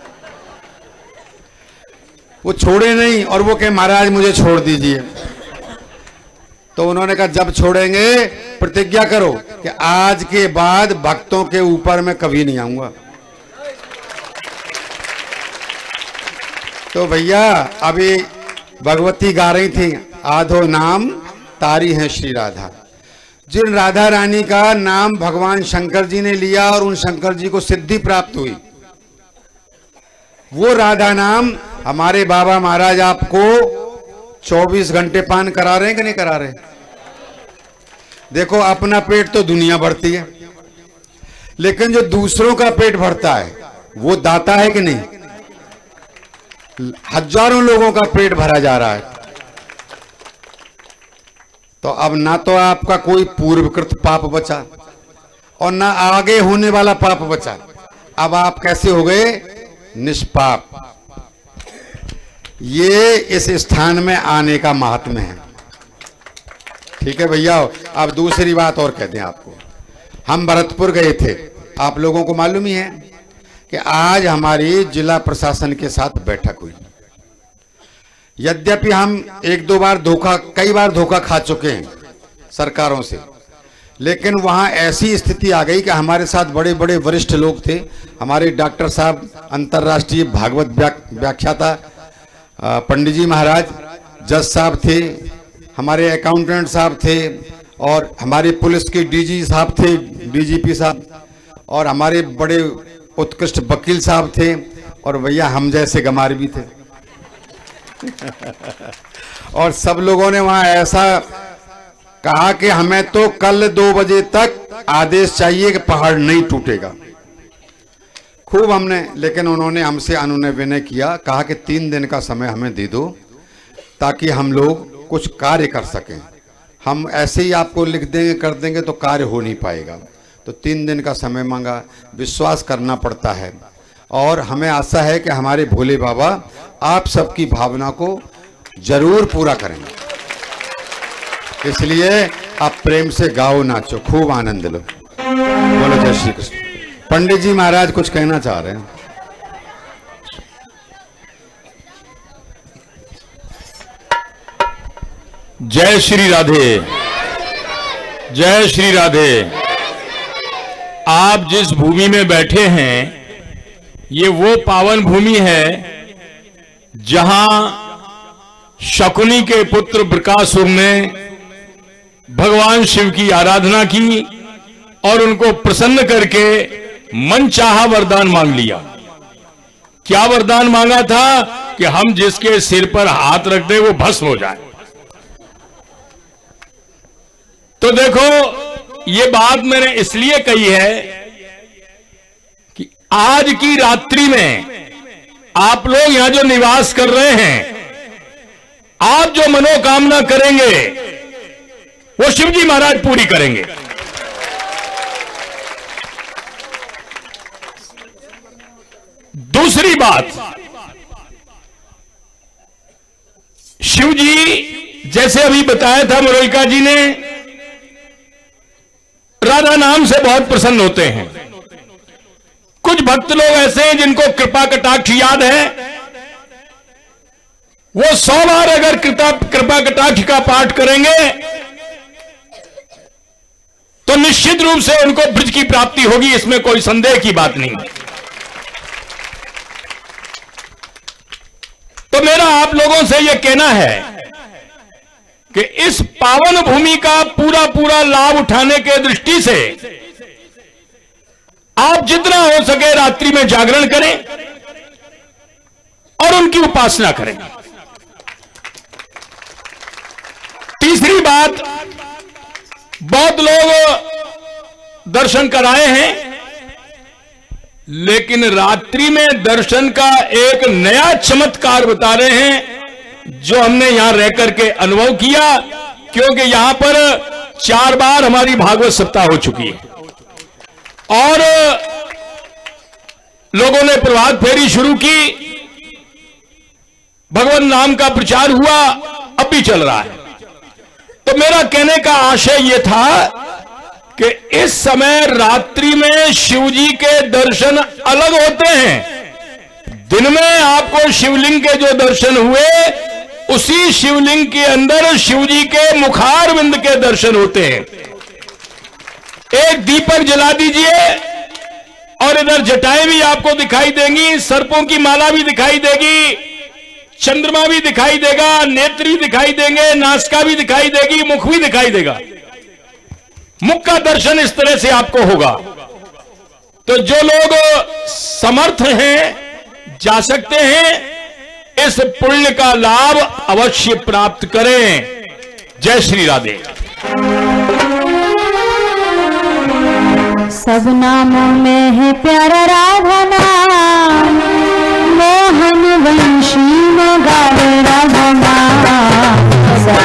Speaker 4: वो छोड़े नहीं और वो कहे महाराज मुझे छोड़ दीजिए। तो उन्होंने कहा जब छोड़ेंगे प्रतिज्ञा करो कि आज के बाद भक्तों के ऊपर मैं कभी नहीं आऊंगा। तो भैया अभी भगवती गा रही थी, आधो नाम तारी है श्री राधा। जिन राधा रानी का नाम भगवान शंकर जी ने लिया और उन शंकर जी को सिद्धि प्राप्त हुई, वो राधा नाम हमारे बाबा महाराज आपको चौबीस घंटे पान करा रहे हैं कि नहीं करा रहे? देखो अपना पेट तो दुनिया भरती है, लेकिन जो दूसरों का पेट भरता है वो दाता है कि नहीं? हजारों लोगों का पेट भरा जा रहा है। तो अब ना तो आपका कोई पूर्वकृत पाप बचा और ना आगे होने वाला पाप बचा। अब आप कैसे हो गए? निष्पाप। ये इस स्थान में आने का महात्म्य है। ठीक है भैया। अब दूसरी बात और कहते हैं आपको। हम भरतपुर गए थे, आप लोगों को मालूम ही है कि आज हमारी जिला प्रशासन के साथ बैठक हुई। यद्यपि हम एक दो बार धोखा कई बार धोखा खा चुके हैं सरकारों से, लेकिन वहां ऐसी स्थिति आ गई कि हमारे साथ बड़े बड़े वरिष्ठ लोग थे। हमारे डॉक्टर साहब, अंतर्राष्ट्रीय भागवत व्याख्याता पंडित जी महाराज, जज साहब थे, हमारे अकाउंटेंट साहब थे, और हमारे पुलिस के डीजी साहब थे, डीजीपी साहब, और हमारे बड़े उत्कृष्ट वकील साहब थे, और भैया हम जैसे गमार भी थे। और सब लोगों ने वहां ऐसा कहा कि हमें तो कल दो बजे तक आदेश चाहिए कि पहाड़ नहीं टूटेगा। खूब हमने, लेकिन उन्होंने हमसे अनुनय विनय किया, कहा कि तीन दिन का समय हमें दे दो ताकि हम लोग कुछ कार्य कर सकें। हम ऐसे ही आपको लिख देंगे कर देंगे तो कार्य हो नहीं पाएगा। तो तीन दिन का समय मांगा। विश्वास करना पड़ता है और हमें आशा है कि हमारे भोले बाबा आप सबकी भावना को जरूर पूरा करेंगे। इसलिए आप प्रेम से गाओ, नाचो, खूब आनंद लो। बोलो जय श्री कृष्ण। पंडित जी महाराज कुछ कहना चाह रहे हैं।
Speaker 5: जय श्री राधे, जय श्री राधे। आप जिस भूमि में बैठे हैं ये वो पावन भूमि है जहां शकुनी के पुत्र बृकासुर ने भगवान शिव की आराधना की और उनको प्रसन्न करके मनचाहा वरदान मांग लिया। क्या वरदान मांगा था? कि हम जिसके सिर पर हाथ रख दे वो भस्म हो जाए। तो देखो, ये बात मैंने इसलिए कही है कि आज की रात्रि में आप लोग यहां जो निवास कर रहे हैं, आप जो मनोकामना करेंगे वो शिवजी महाराज पूरी करेंगे। दूसरी बात, शिवजी जैसे अभी बताया था मुरलिका जी ने, राधा नाम से बहुत प्रसन्न होते हैं। कुछ भक्त लोग ऐसे हैं जिनको कृपा कटाक्ष याद है, वो सौ बार अगर कृपा कृपा कटाक्ष का पाठ करेंगे तो निश्चित रूप से उनको ब्रज की प्राप्ति होगी, इसमें कोई संदेह की बात नहीं। तो मेरा आप लोगों से यह कहना है कि इस पावन भूमि का पूरा पूरा लाभ उठाने के दृष्टि से आप जितना हो सके रात्रि में जागरण करें और उनकी उपासना करें। तीसरी बात, बहुत लोग दर्शन कराए हैं, लेकिन रात्रि में दर्शन का एक नया चमत्कार बता रहे हैं जो हमने यहां रह करके अनुभव किया, क्योंकि यहां पर चार बार हमारी भागवत सप्ताह हो चुकी है और लोगों ने प्रभात फेरी शुरू की, भगवान नाम का प्रचार हुआ, अब भी चल रहा है। तो मेरा कहने का आशय यह था कि इस समय रात्रि में शिवजी के दर्शन अलग होते हैं। दिन में आपको शिवलिंग के जो दर्शन हुए, उसी शिवलिंग के अंदर शिवजी के मुखारविंद के दर्शन होते हैं। एक दीपक जला दीजिए और इधर जटाएं भी आपको दिखाई देंगी, सर्पों की माला भी दिखाई देगी, चंद्रमा भी दिखाई देगा, नेत्र भी दिखाई देंगे, नासिका भी दिखाई देगी, मुख भी दिखाई देगा। मुख का दर्शन इस तरह से आपको होगा। तो जो लोग समर्थ हैं, जा सकते हैं, इस पुण्य का लाभ अवश्य प्राप्त करें। जय श्री राधे।
Speaker 1: सब नामों में है प्यारा राधा नाम, मोहन वंशी में गावे राधा नाम।